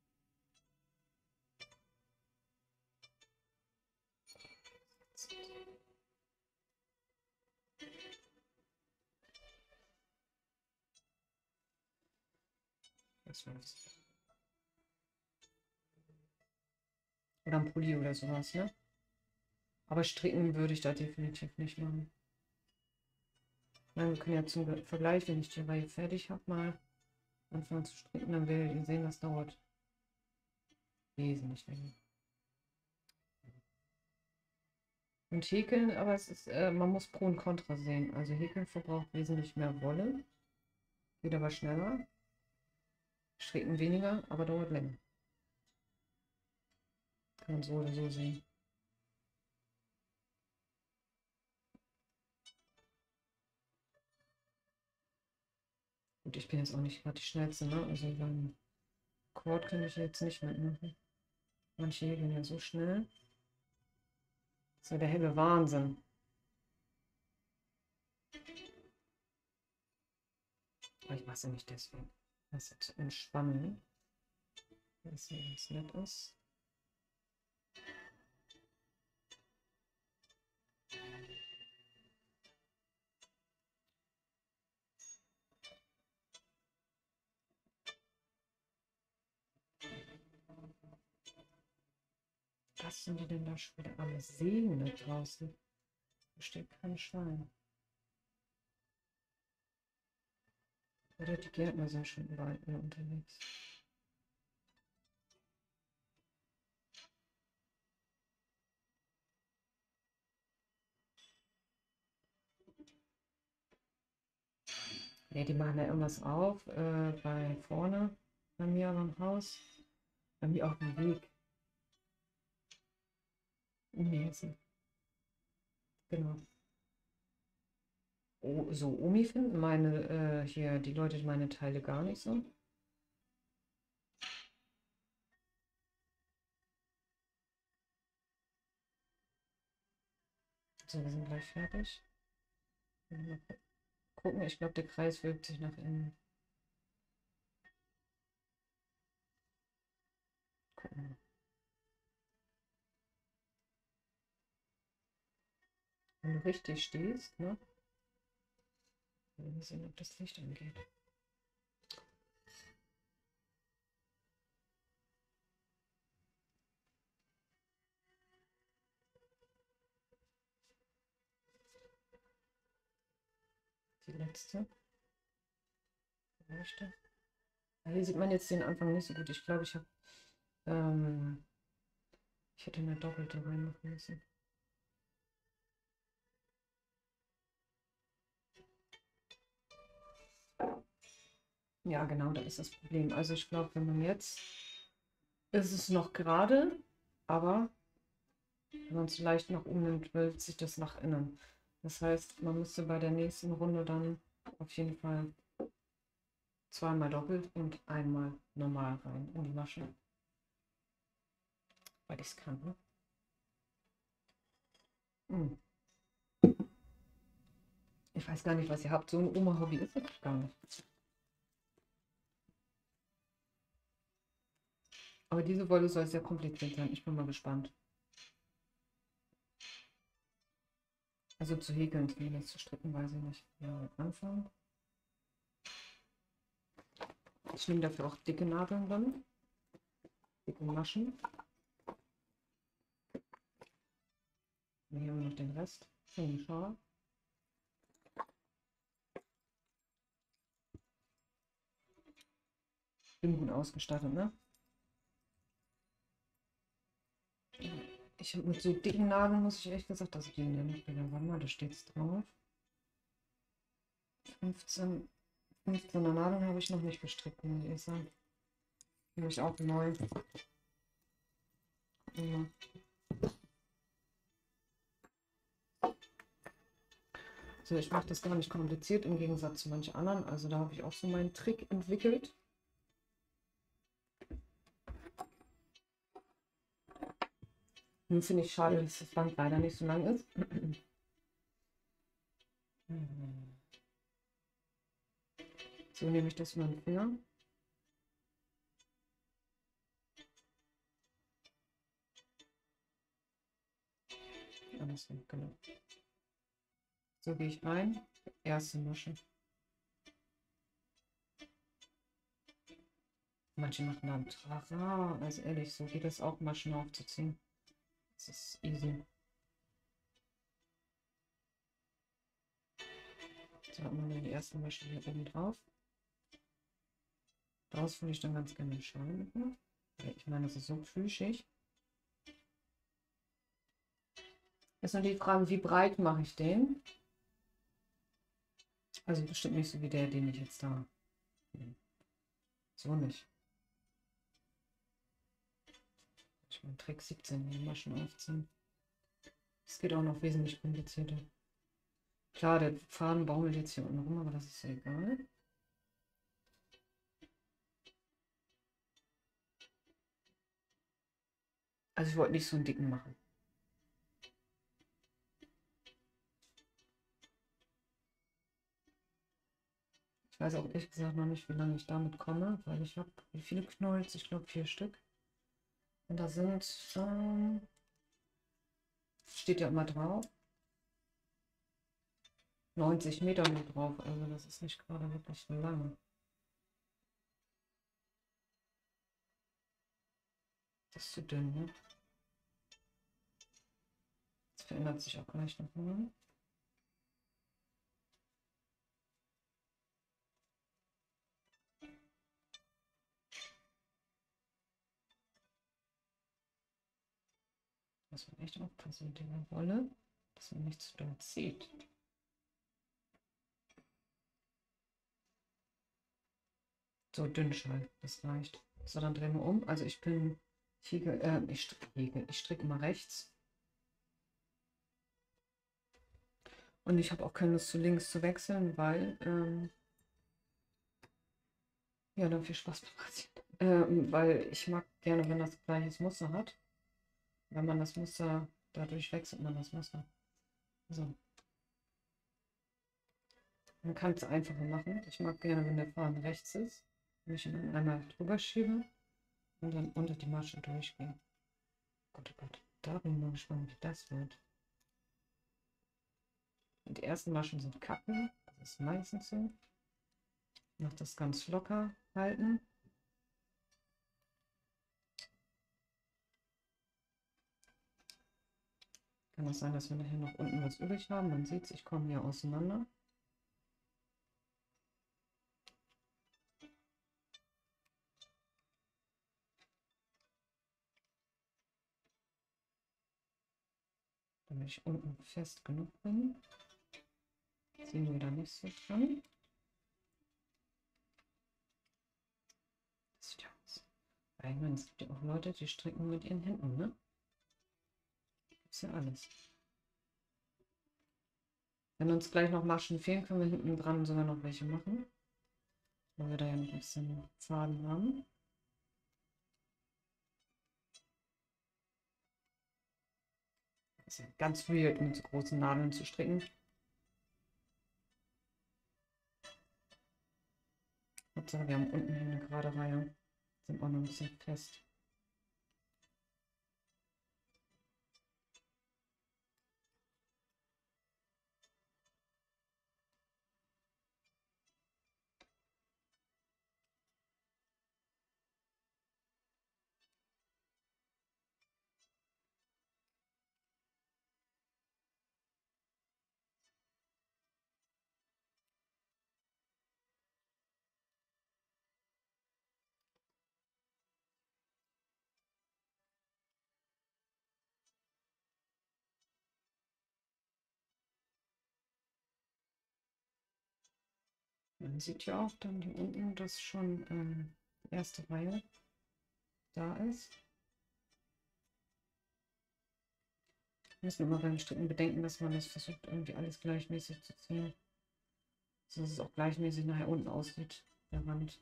Das war's. Oder ein Pulli oder sowas, ne? Aber stricken würde ich da definitiv nicht machen. Nein, wir können ja zum Vergleich, wenn ich die Reihe fertig habe, mal anfangen zu stricken, dann werdet ihr sehen, das dauert wesentlich länger. Und häkeln, aber es ist, man muss Pro und Contra sehen. Also häkeln verbraucht wesentlich mehr Wolle, geht aber schneller. Stricken weniger, aber dauert länger. Kann man so oder so sehen. Gut, ich bin jetzt auch nicht gerade die Schnellste, ne? Also beim Quad kann ich jetzt nicht mitmachen. Manche häkeln ja so schnell. Das ist ja der helle Wahnsinn. Aber ich mache es ja nicht deswegen. Das ist entspannen. Was hier ganz nett ist. Was sind die denn da schon wieder alle Seen da draußen? Da steht kein Schwein. Oder die Gärtner sind schon überall unterwegs. Ne, die machen da irgendwas auf, bei vorne bei mir am Haus. Bei mir auf dem Weg. Mäßig. Genau. Oh, so, Omi finden meine, hier, die Leute meine Teile gar nicht so. So, wir sind gleich fertig. Mal gucken, ich glaube, der Kreis wölbt sich nach innen. Gucken wir. Wenn du richtig stehst, ne? Wir sehen, ob das Licht angeht. Die letzte. Leuchte. Hier sieht man jetzt den Anfang nicht so gut. Ich glaube, ich habe ich hätte eine doppelte reinmachen müssen. Ja, genau, da ist das Problem. Also ich glaube, wenn man jetzt, ist es noch gerade, aber wenn man es leicht nach oben nimmt, wölbt sich das nach innen. Das heißt, man müsste bei der nächsten Runde dann auf jeden Fall zweimal doppelt und einmal normal rein in die Masche. Weil ich es kann, ne? Hm. Ich weiß gar nicht, was ihr habt. So ein Oma-Hobby ist das gar nicht. Aber diese Wolle soll sehr kompliziert sein. Ich bin mal gespannt. Also zu häkeln, zumindest zu stricken, weiß ich nicht. Ja, anfangen. Ich nehme dafür auch dicke Nadeln dann. Dicke Maschen. Und hier haben wir noch den Rest von dem Schal. Bin gut ausgestattet, ne? Ich habe mit so dicken Nadeln, muss ich ehrlich gesagt, das gehen ja nicht wieder. Warte mal, da steht es drauf. 15er Nadeln habe ich noch nicht gestrickt, muss ich sagen. Habe ich auch neu. Ja. So, ich mache das gar nicht kompliziert im Gegensatz zu manchen anderen. Also da habe ich auch so meinen Trick entwickelt. Nun finde ich schade, dass das Band leider nicht so lang ist. So nehme ich das mit dem Finger. Andersrum, genau. So gehe ich rein. Erste Masche. Manche machen dann Trara. Also ehrlich, so geht es auch, Maschen aufzuziehen. Das ist easy. So, machen wir die ersten Maschen hier oben drauf. Daraus würde ich dann ganz gerne einen Schal machen. Ich meine, das ist so plüschig. Jetzt noch die Frage, wie breit mache ich den? Also bestimmt nicht so wie der, den ich jetzt da. So nicht. Ich meine, Trick 17, die Maschen aufziehen. Das geht auch noch wesentlich komplizierter. Klar, der Faden baumelt jetzt hier unten rum, aber das ist ja egal. Also ich wollte nicht so einen dicken machen. Ich weiß auch ehrlich gesagt noch nicht, wie lange ich damit komme, weil ich habe, wie viele Knolls? Ich glaube 4 Stück. Und da sind, steht ja immer drauf, 90 Meter nur drauf. Also das ist nicht gerade wirklich lang. Das ist zu dünn, ne? Das verändert sich auch gleich nochmal. Muss man echt aufpassen mit der Wolle, dass man nicht zu doll zieht. So dünn Schall, das reicht. So, dann drehen wir um. Also ich bin, ich stricke immer rechts. Und ich habe auch keine Lust zu links zu wechseln, weil, ja, dann viel Spaß beim Rasieren. Weil ich mag gerne, wenn das gleiches Muster hat. Wenn man das Muster, dadurch wechselt man das Muster. So. Man kann es einfacher machen. Ich mag gerne, wenn der Faden rechts ist. Wenn ich ihn dann einmal drüber schiebe und dann unter die Masche durchgehe. Gott, oh Gott, da bin ich mal gespannt, wie das wird. Und die ersten Maschen sind Kappen, das ist meistens so. Noch das ganz locker halten. Kann es sein, dass wir nachher noch unten was übrig haben. Man sieht es, ich komme hier auseinander. Damit ich unten fest genug bin. Ziehen wir da nicht so dran. Das sieht ja aus. Ich meine, es gibt ja auch Leute, die stricken mit ihren Händen, ne? Ist ja alles. Wenn uns gleich noch Maschen fehlen, können wir hinten dran sogar noch welche machen. Weil wir da ja noch ein bisschen Faden haben. Das ist ja ganz weird, mit so großen Nadeln zu stricken. Hauptsache, wir haben unten hier eine gerade Reihe. Sind auch noch ein bisschen fest. Man sieht ja auch dann hier unten, dass schon die erste Reihe da ist. Wir müssen immer beim Stricken bedenken, dass man das versucht, irgendwie alles gleichmäßig zu ziehen. So dass es auch gleichmäßig nachher unten aussieht, der Rand.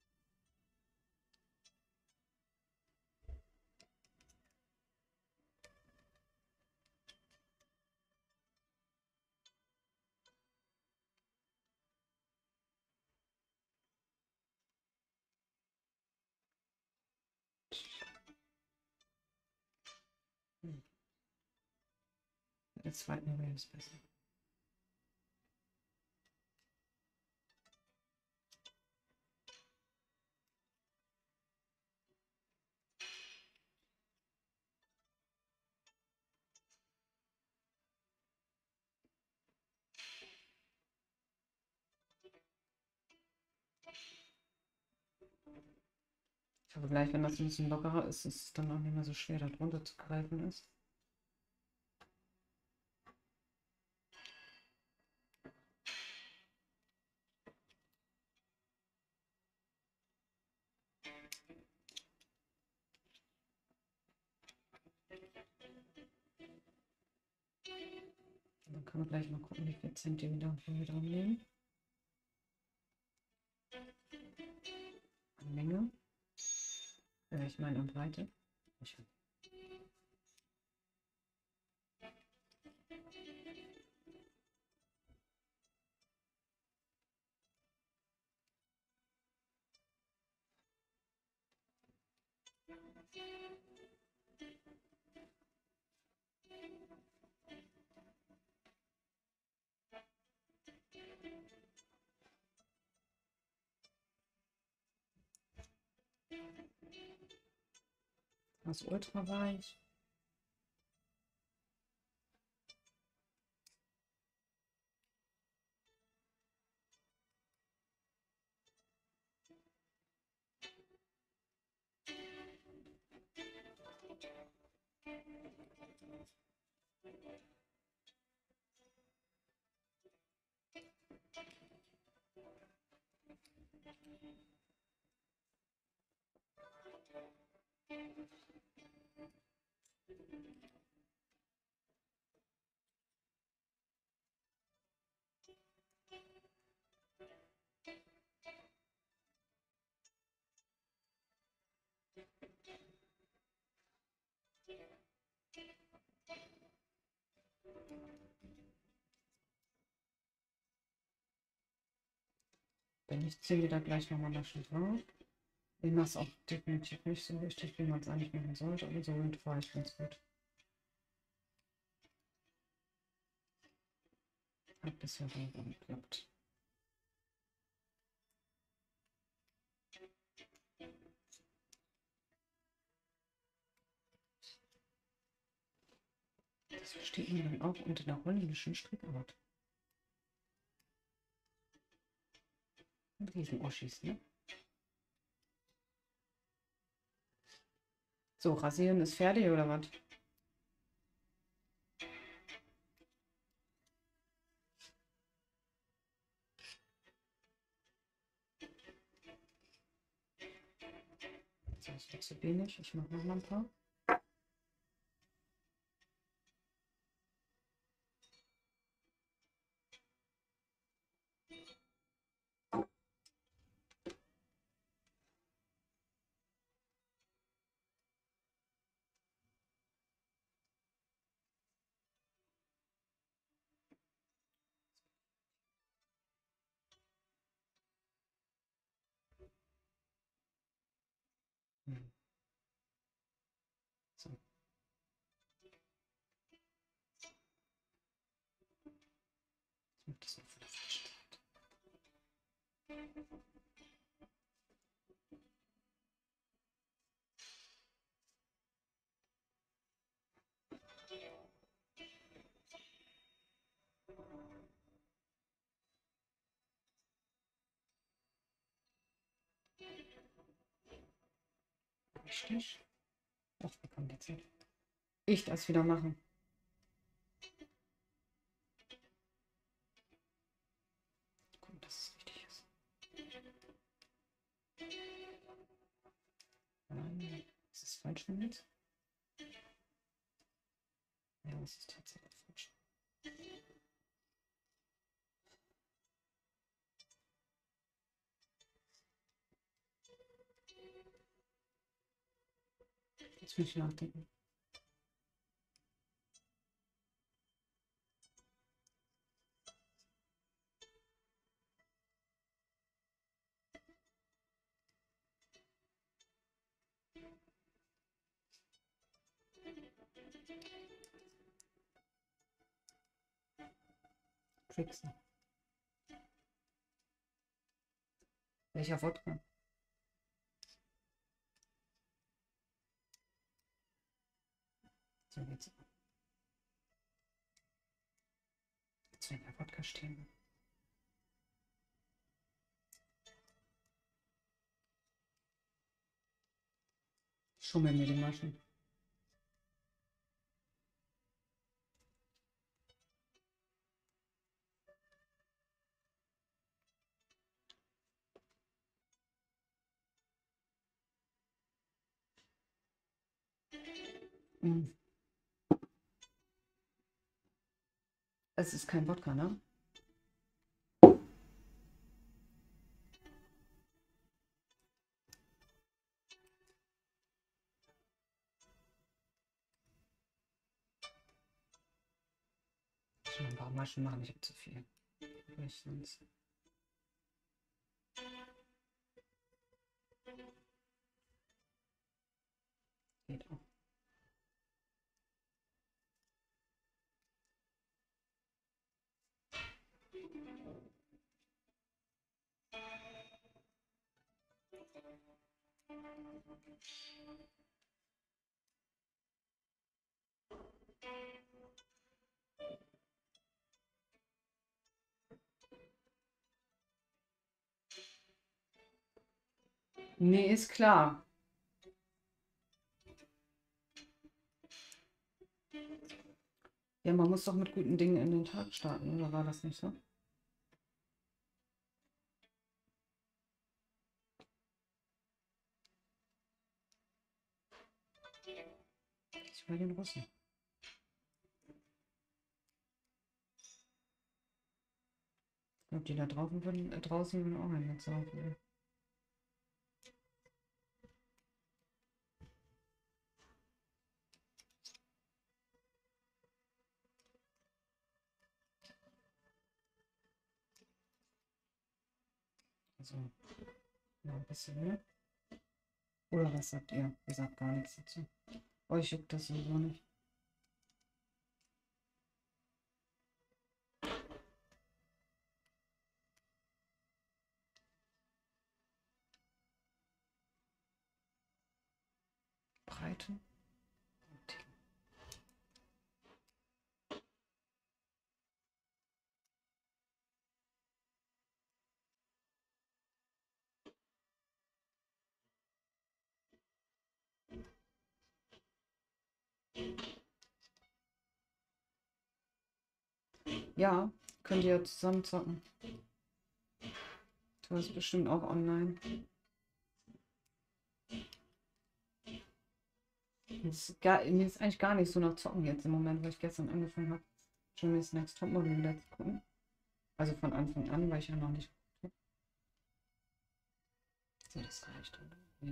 Der zweiten Reihe ist besser. Ich hoffe gleich, wenn das ein bisschen lockerer ist, ist es dann auch nicht mehr so schwer, da drunter zu greifen ist. Dann können wir gleich mal gucken, wie viel Zentimeter wir wieder nehmen. An Länge. Ich meine an Breite. Das ist ultra weich. Wenn ich ziehe da gleich nochmal das Schild drauf. Den ist auch definitiv nicht so wichtig, wie man es eigentlich machen sollte, aber so fahre ich ganz gut. Hat bisher so geklappt. Das versteht man dann auch unter der holländischen Strickart. Und Riesen-Oschis, ne? So, rasieren ist fertig oder was? Das ist zu wenig. Ich mache noch mal ein paar. So. Jetzt macht das noch von der falschen Seite. Richtig. Ach, wie kompliziert. Ich das wieder machen. Gucken, dass es richtig ist. Nein, ist es falsch von jetzt? Ja, es ist tatsächlich falsch. Jetzt muss ich nachdenken. Tricksen. Welcher Wodka? So, jetzt. Jetzt wird der Wodka stehen. Schummeln mir die Maschen. Hm. Es ist kein Wodka, ne? Schon ein paar Maschen machen, ich habe zu viel. Sonst. Geht auch. Nee, ist klar. Ja, man muss doch mit guten Dingen in den Tag starten, oder war das nicht so? Ich will den Russen. Ich glaube, die da draußen würden auch einen mitzaufen. Also, ja, ein bisschen mehr. Oder was sagt ihr? Ihr sagt gar nichts dazu. Euch juckt das sowieso nicht. Breite. Ja, könnt ihr zusammen zocken. Du hast bestimmt auch online. Mir ist eigentlich gar nicht so nach Zocken jetzt im Moment, weil ich gestern angefangen habe, Germany's Next Topmodel wieder zu gucken. Also von Anfang an, weil ich ja noch nicht. So, das reicht. Oder?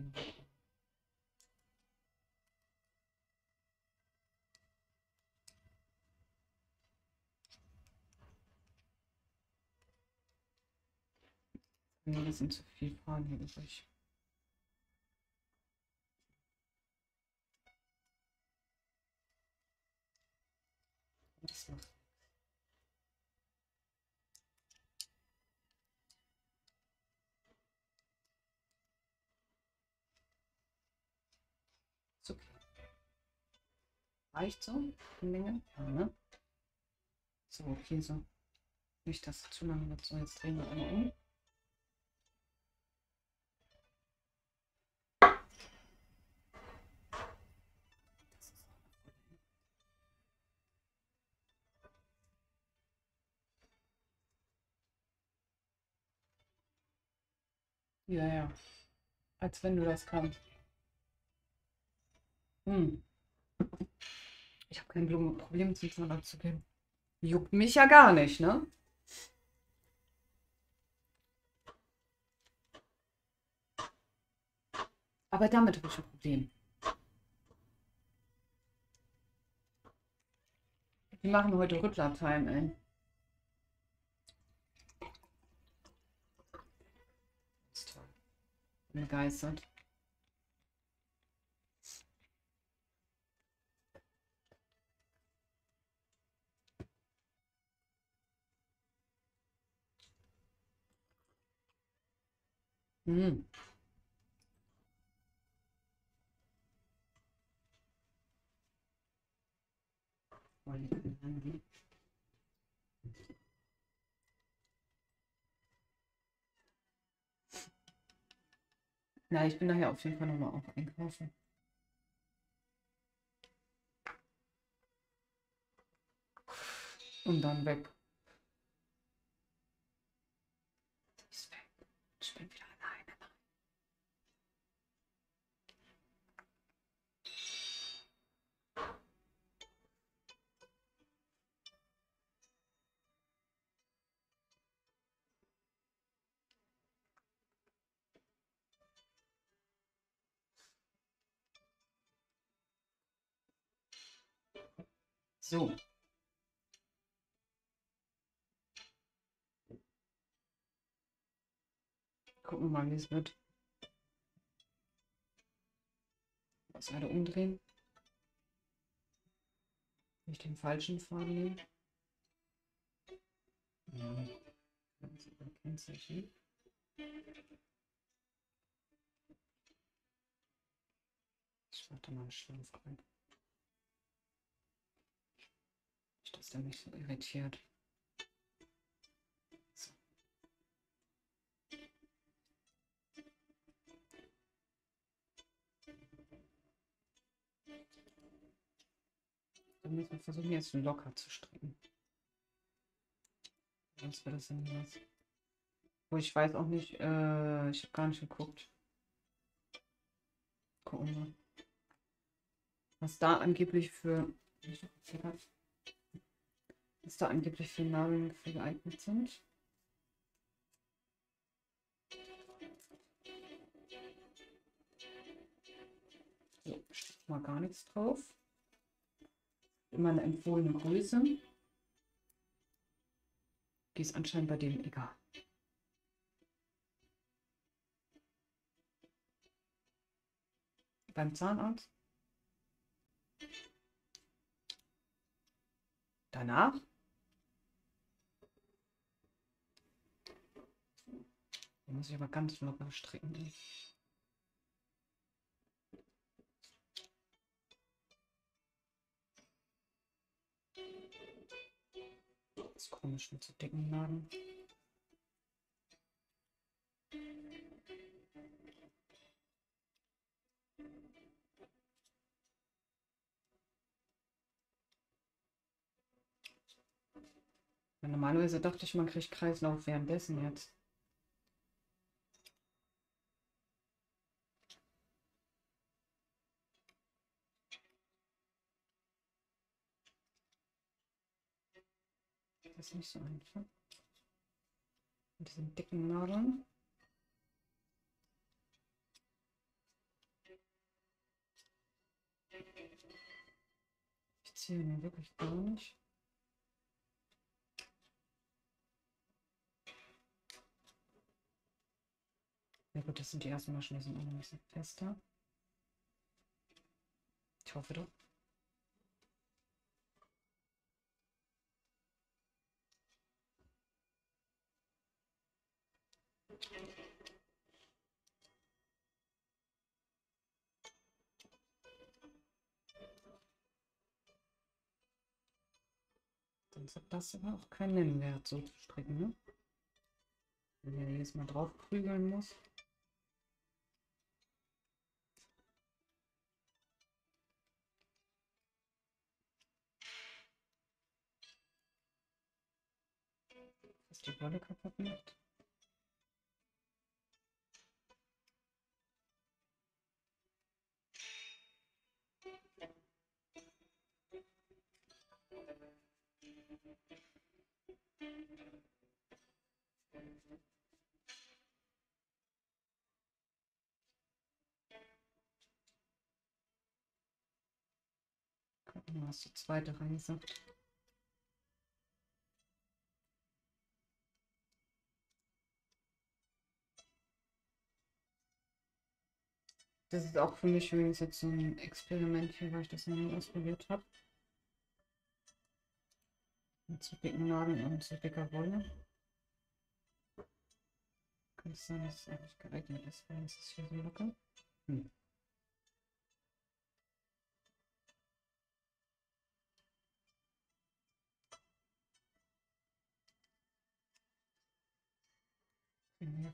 Ja, das sind zu viele Fragen hier übrig. Das macht. Ist okay. Reicht so, die Menge? Ja, ne? So, okay, so. Nicht, dass es zu lange wird. So, jetzt drehen wir einmal um. Ja, ja. Als wenn du das kannst. Hm. Ich habe kein Problem, zum Zahnarzt zu gehen. Juckt mich ja gar nicht, ne? Aber damit habe ich ein Problem. Die machen heute Rüttler-Time, ey. Das ist toll. Bin begeistert. Hm. Na, ich bin nachher auf jeden Fall nochmal auch einkaufen. Und dann weg. Ist weg. Ich bin wieder alleine. So. Gucken wir mal, wie es wird. Das Seite umdrehen. Nicht den falschen Faden nehmen. Ja. Das Kennzeichen. Ich warte mal einen Schlumpf rein. Nicht, dass der mich so irritiert. So. Dann müssen wir versuchen, jetzt locker zu stricken. Sonst wird das ja nicht was. Wo ich weiß auch nicht, ich habe gar nicht geguckt. Gucken wir. Was da angeblich für Nadeln für geeignet sind. So, steht mal gar nichts drauf. Immer eine empfohlene Größe. Die ist anscheinend bei dem egal. Beim Zahnarzt. Danach. Da muss ich aber ganz locker stricken. Das ist komisch mit so dicken Nadeln. Normalerweise dachte ich, man kriegt Kreislauf währenddessen jetzt. Das ist nicht so einfach. Mit diesen dicken Nadeln. Ich ziehe mir wirklich gar nicht. Ja gut, das sind die ersten Maschen, die sind auch noch ein bisschen fester. Ich hoffe doch. Sonst hat das aber auch keinen Nennwert, so zu stricken, ne? Wenn man jedes Mal drauf prügeln muss. Dass die Wolle kaputt macht. Gucken wir, was die zweite Reihe sagt. Das ist auch für mich übrigens jetzt so ein Experiment hier, weil ich das noch nie ausprobiert habe. Mit zu dicken Nadeln und zu dicker Wolle. Kann es sein, dass es eigentlich geeignet ist, weil es ist hier so locker. Hm. Ja.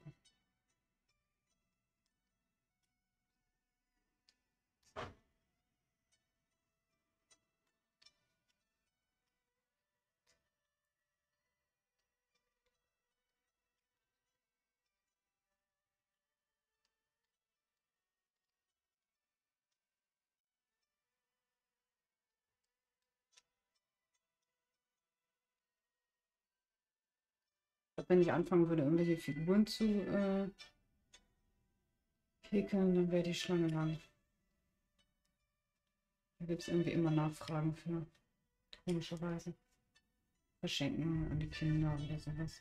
Wenn ich anfangen würde, irgendwelche Figuren zu häkeln, dann wäre die Schlange lang. Da gibt es irgendwie immer Nachfragen für, komischerweise. Verschenken an die Kinder oder sowas.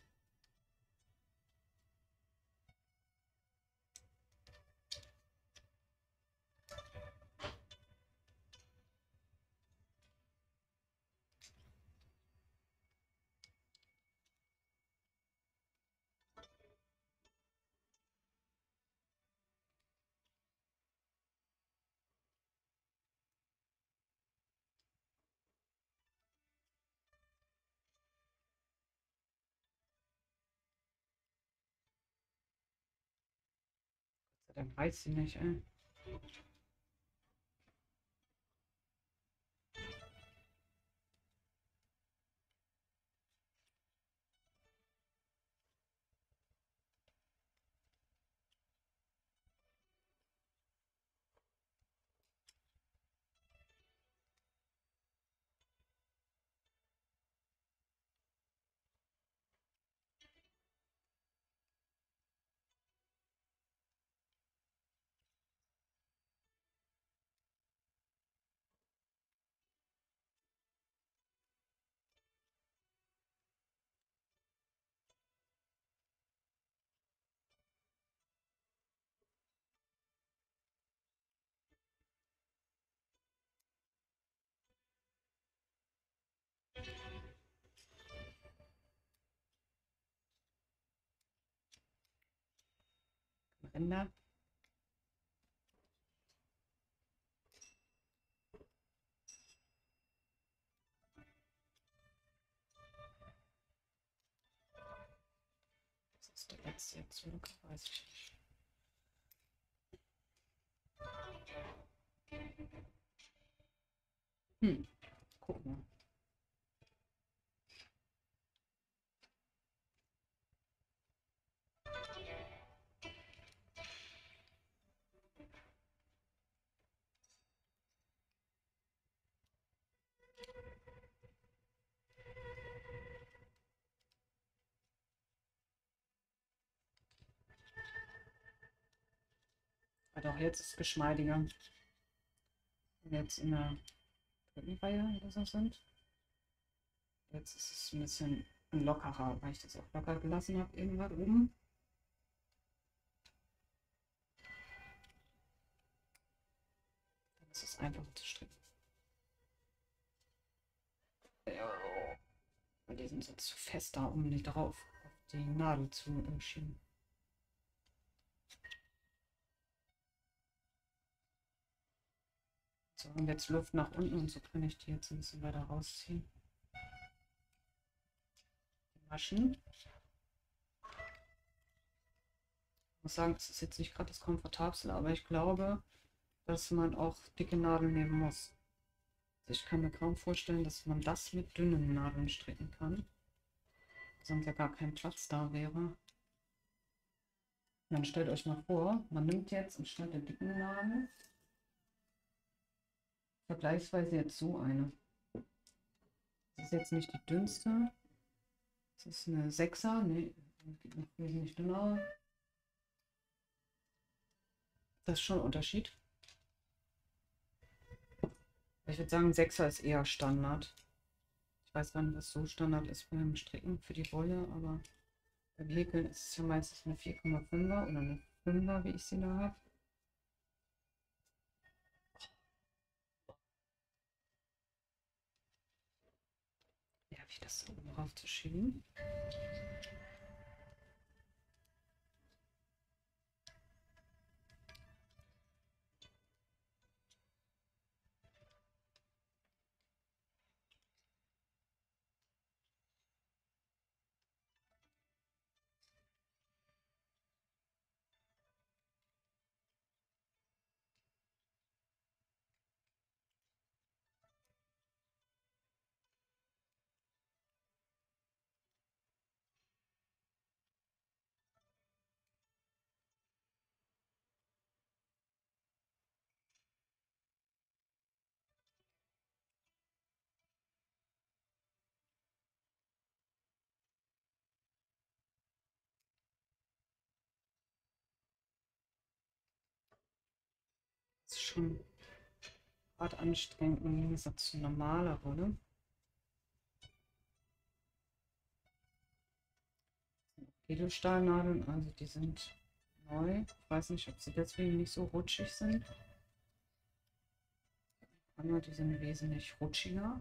Dann reißt sie nicht, ey. Ränder. Das ist der letzte jetzt, weiß ich nicht. Gucken wir. Doch, jetzt ist es geschmeidiger. Wenn wir jetzt in der dritten Reihe oder so sind. Jetzt ist es ein bisschen lockerer, weil ich das auch locker gelassen habe, irgendwann oben. Dann ist es einfacher zu stricken. Ja, weil die sind sonst zu fest da, um nicht drauf auf die Nadel zu schieben. So, und jetzt Luft nach unten und so kann ich die jetzt ein bisschen weiter rausziehen. Die Maschen. Ich muss sagen, es ist jetzt nicht gerade das Komfortabelste, aber ich glaube, dass man auch dicke Nadeln nehmen muss. Also ich kann mir kaum vorstellen, dass man das mit dünnen Nadeln stricken kann. Sonst ja gar kein Platz da wäre. Und dann stellt euch mal vor, man nimmt jetzt anstatt der dicken Nadel vergleichsweise jetzt so eine. Das ist jetzt nicht die dünnste. Das ist eine 6er. Nee, geht noch wesentlich dünner. Das ist schon ein Unterschied. Ich würde sagen, 6er ist eher Standard. Ich weiß gar nicht, was so Standard ist beim Stricken für die Wolle, aber beim Häkeln ist es ja meistens eine 4,5er oder eine 5er, wie ich sie da habe. Nervig, das oben raufzuschieben. schon hart anstrengend im Gegensatz zu normaler Wolle. Edelstahlnadeln, also die sind neu. Ich weiß nicht, ob sie deswegen nicht so rutschig sind. Aber die sind wesentlich rutschiger.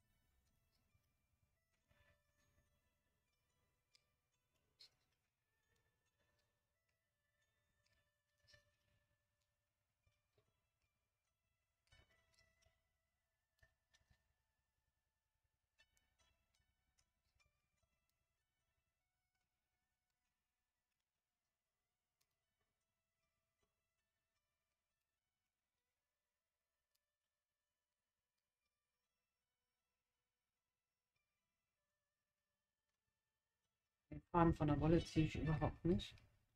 Den Faden von der Wolle ziehe ich überhaupt nicht.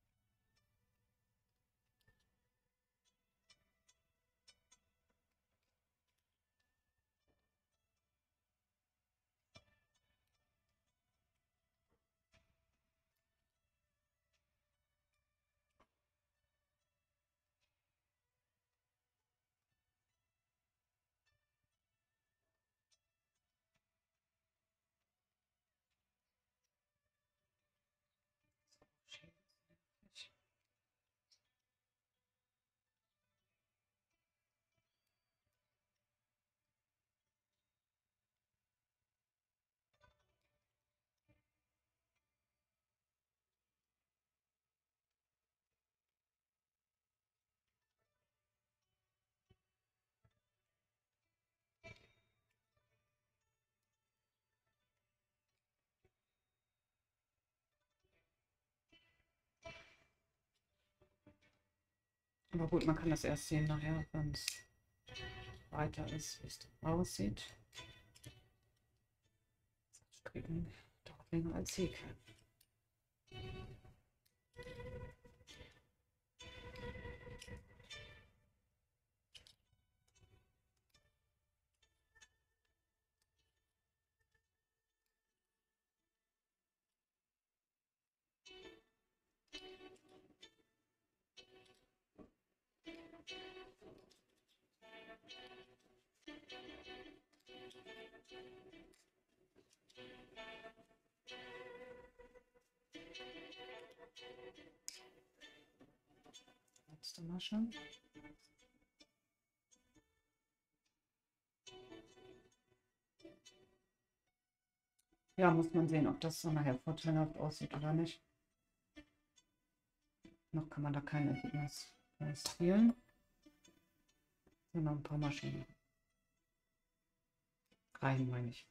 Aber gut, man kann das erst sehen nachher, wenn es weiter ist, wie es dann aussieht. Stricken dauert länger als Häkeln. Letzte Masche. Ja, muss man sehen, ob das so nachher vorteilhaft aussieht oder nicht. Noch kann man da kein Ergebnis erzielen. Nur noch ein paar Maschinen. Reihen, meine ich.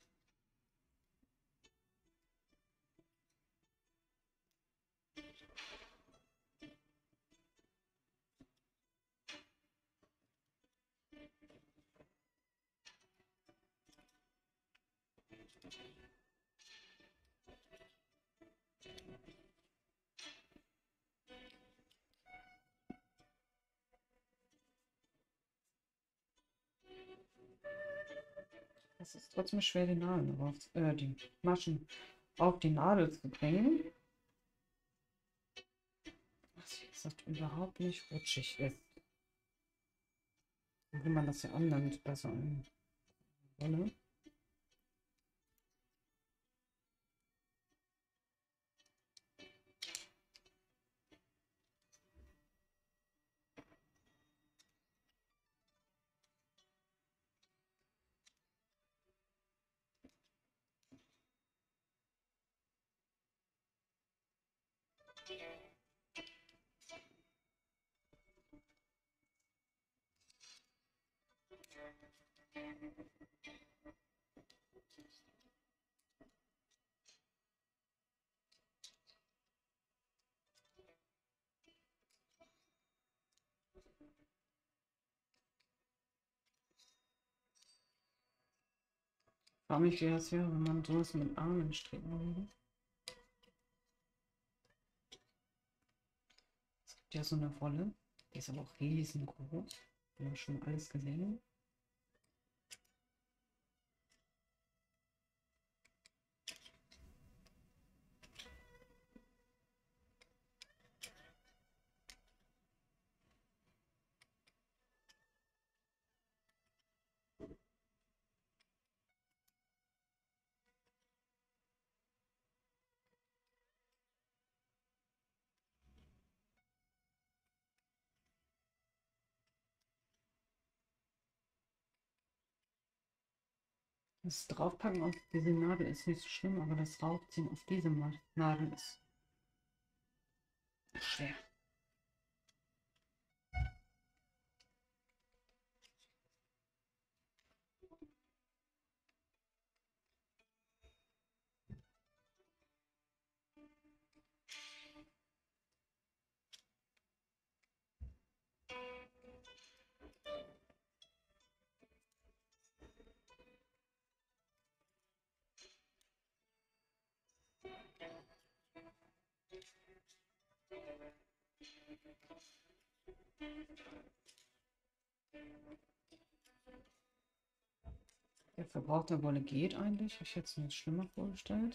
Es ist trotzdem schwer, die Nadeln auf, die Maschen auf die Nadel zu bringen. Was wie gesagt überhaupt nicht rutschig ist. Wie man das ja annimmt bei so einer Wolle. Ich frage mich, wie das wäre, wenn man sowas mit Armen stricken würde. Es gibt ja so eine Wolle, die ist aber auch riesengroß. Wir haben schon alles gesehen. Das Draufpacken auf diese Nadel ist nicht so schlimm, aber das Raufziehen auf diese Nadel ist schwer. Der Verbrauch der Wolle geht eigentlich. Habe ich jetzt nichts schlimmer vorgestellt.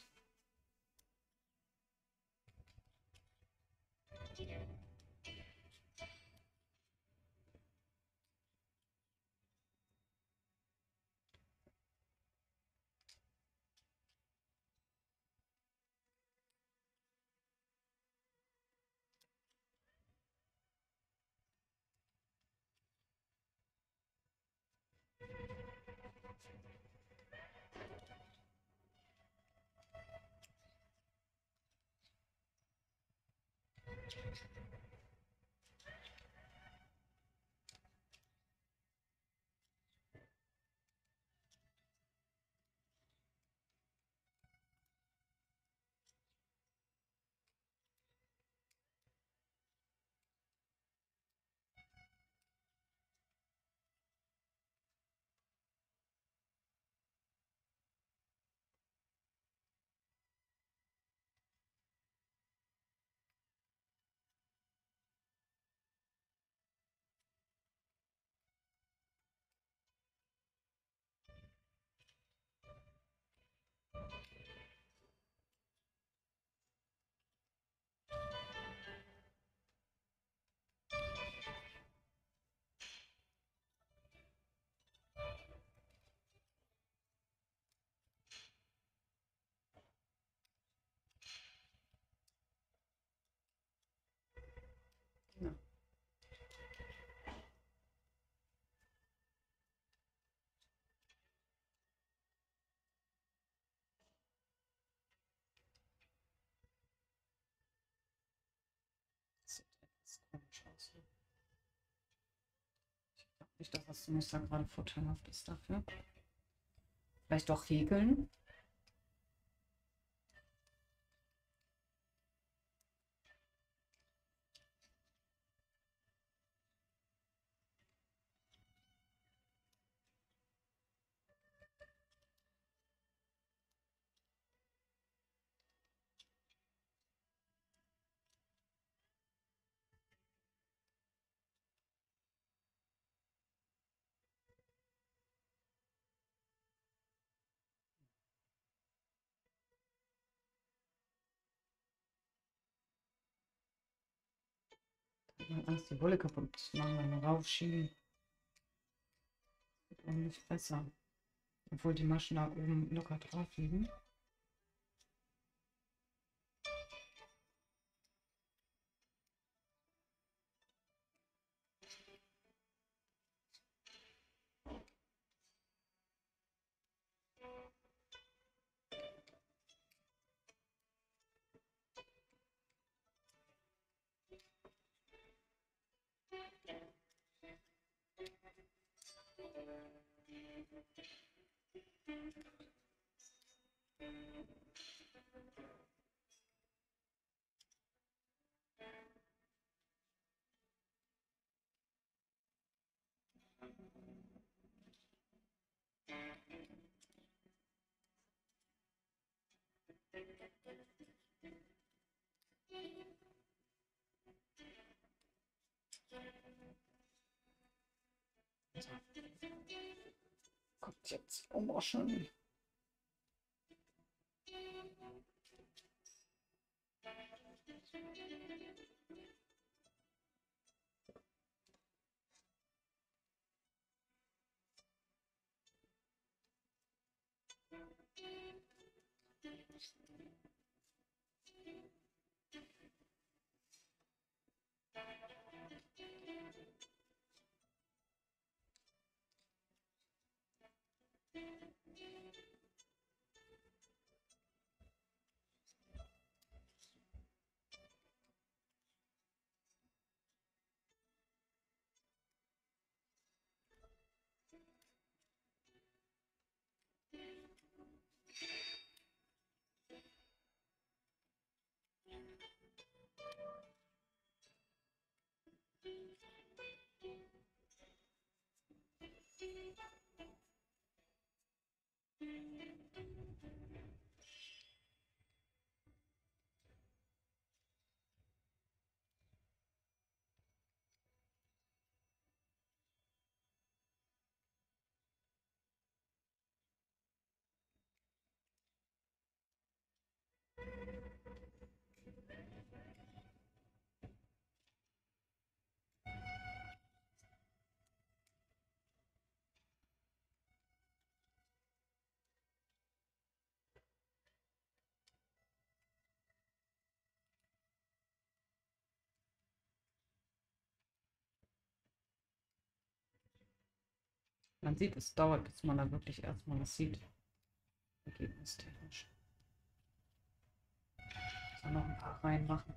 Ja. Das sieht etwas komisch aus. Ich glaube nicht, dass das Muster gerade vorteilhaft ist dafür. Vielleicht doch häkeln. Ich habe Angst, die Wolle kaputt zu machen, beim Raufschieben. Wird auch nicht besser. Obwohl die Maschen da oben locker drauf liegen. So. Kommt jetzt umwaschen. Man sieht, es dauert, bis man da wirklich erstmal was sieht. Ergebnistechnisch. So, noch ein paar reinmachen.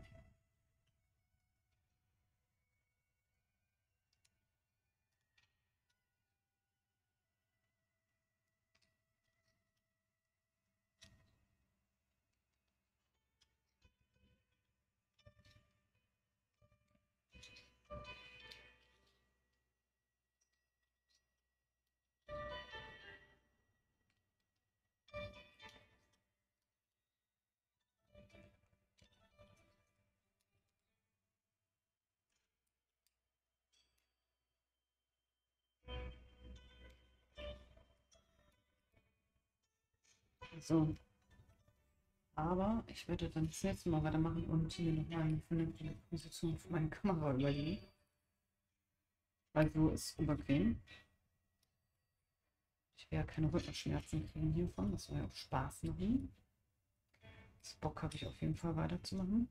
So, aber ich werde dann das nächste Mal weitermachen und hier nochmal eine vernünftige Position für meine Kamera überlegen. Weil so ist unbequem. Ich will ja keine Rückenschmerzen kriegen hiervon. Das soll ja auch Spaß machen. Das Bock habe ich auf jeden Fall weiterzumachen.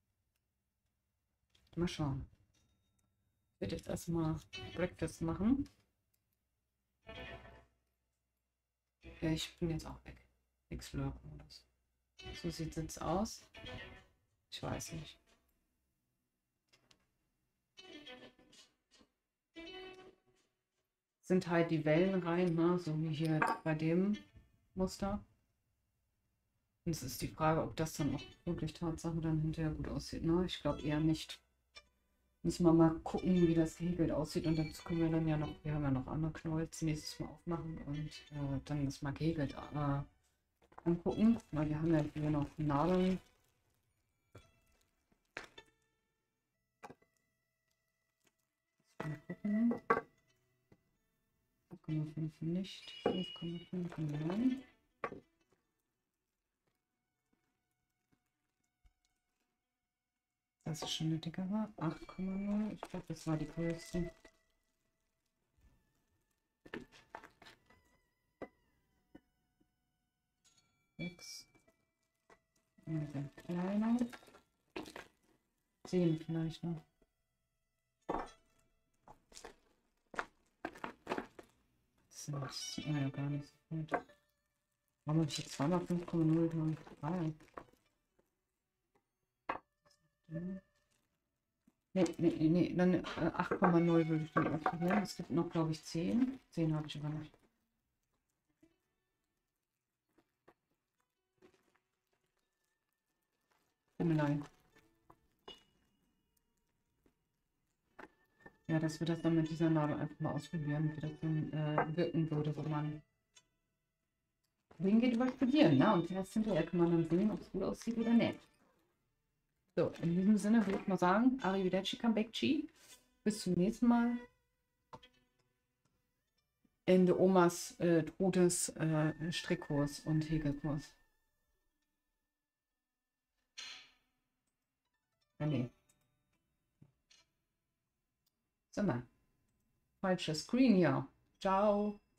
Mal schauen. Ich werde jetzt erstmal Breakfast machen. Ja, ich bin jetzt auch weg. X-Fleur-Modus. So sieht es jetzt aus. Ich weiß nicht. Sind halt die Wellen rein, ne? So wie hier bei dem Muster. Und es ist die Frage, ob das dann auch wirklich Tatsache dann hinterher gut aussieht. Ne? Ich glaube eher nicht. Müssen wir mal gucken, wie das gehäkelt aussieht. Und dazu können wir dann ja noch, wir haben ja noch andere Knolls, nächstes Mal aufmachen und dann das mal gehäkelt angucken. Weil wir haben ja hier noch Nadeln. Mal gucken. 5,5 nicht. 5,5 nein. Das ist schon eine dickere. 8,0. Ich glaube, das war die größte. Sechs. Ein kleiner. 10 vielleicht noch. Das sieht man ja gar nicht so gut. Warum habe ich jetzt zweimal 5,0 genommen? Nee, dann 8,0 würde ich dann ausprobieren. Es gibt noch, glaube ich, 10. 10 habe ich aber nicht. Nein. Ja, dass wir das dann mit dieser Nadel einfach mal ausprobieren, wie das dann wirken würde, wenn man hingeht über Studieren, ne? Und erst hinterher kann man dann sehen, ob es gut aussieht oder nicht. So, in diesem Sinne würde ich mal sagen, Arrivederci Cambecci. Bis zum nächsten Mal. Ende Omas Trutes Strickkurs und Häkelkurs. Nee. Sag mal. Falscher Screen hier. Ciao.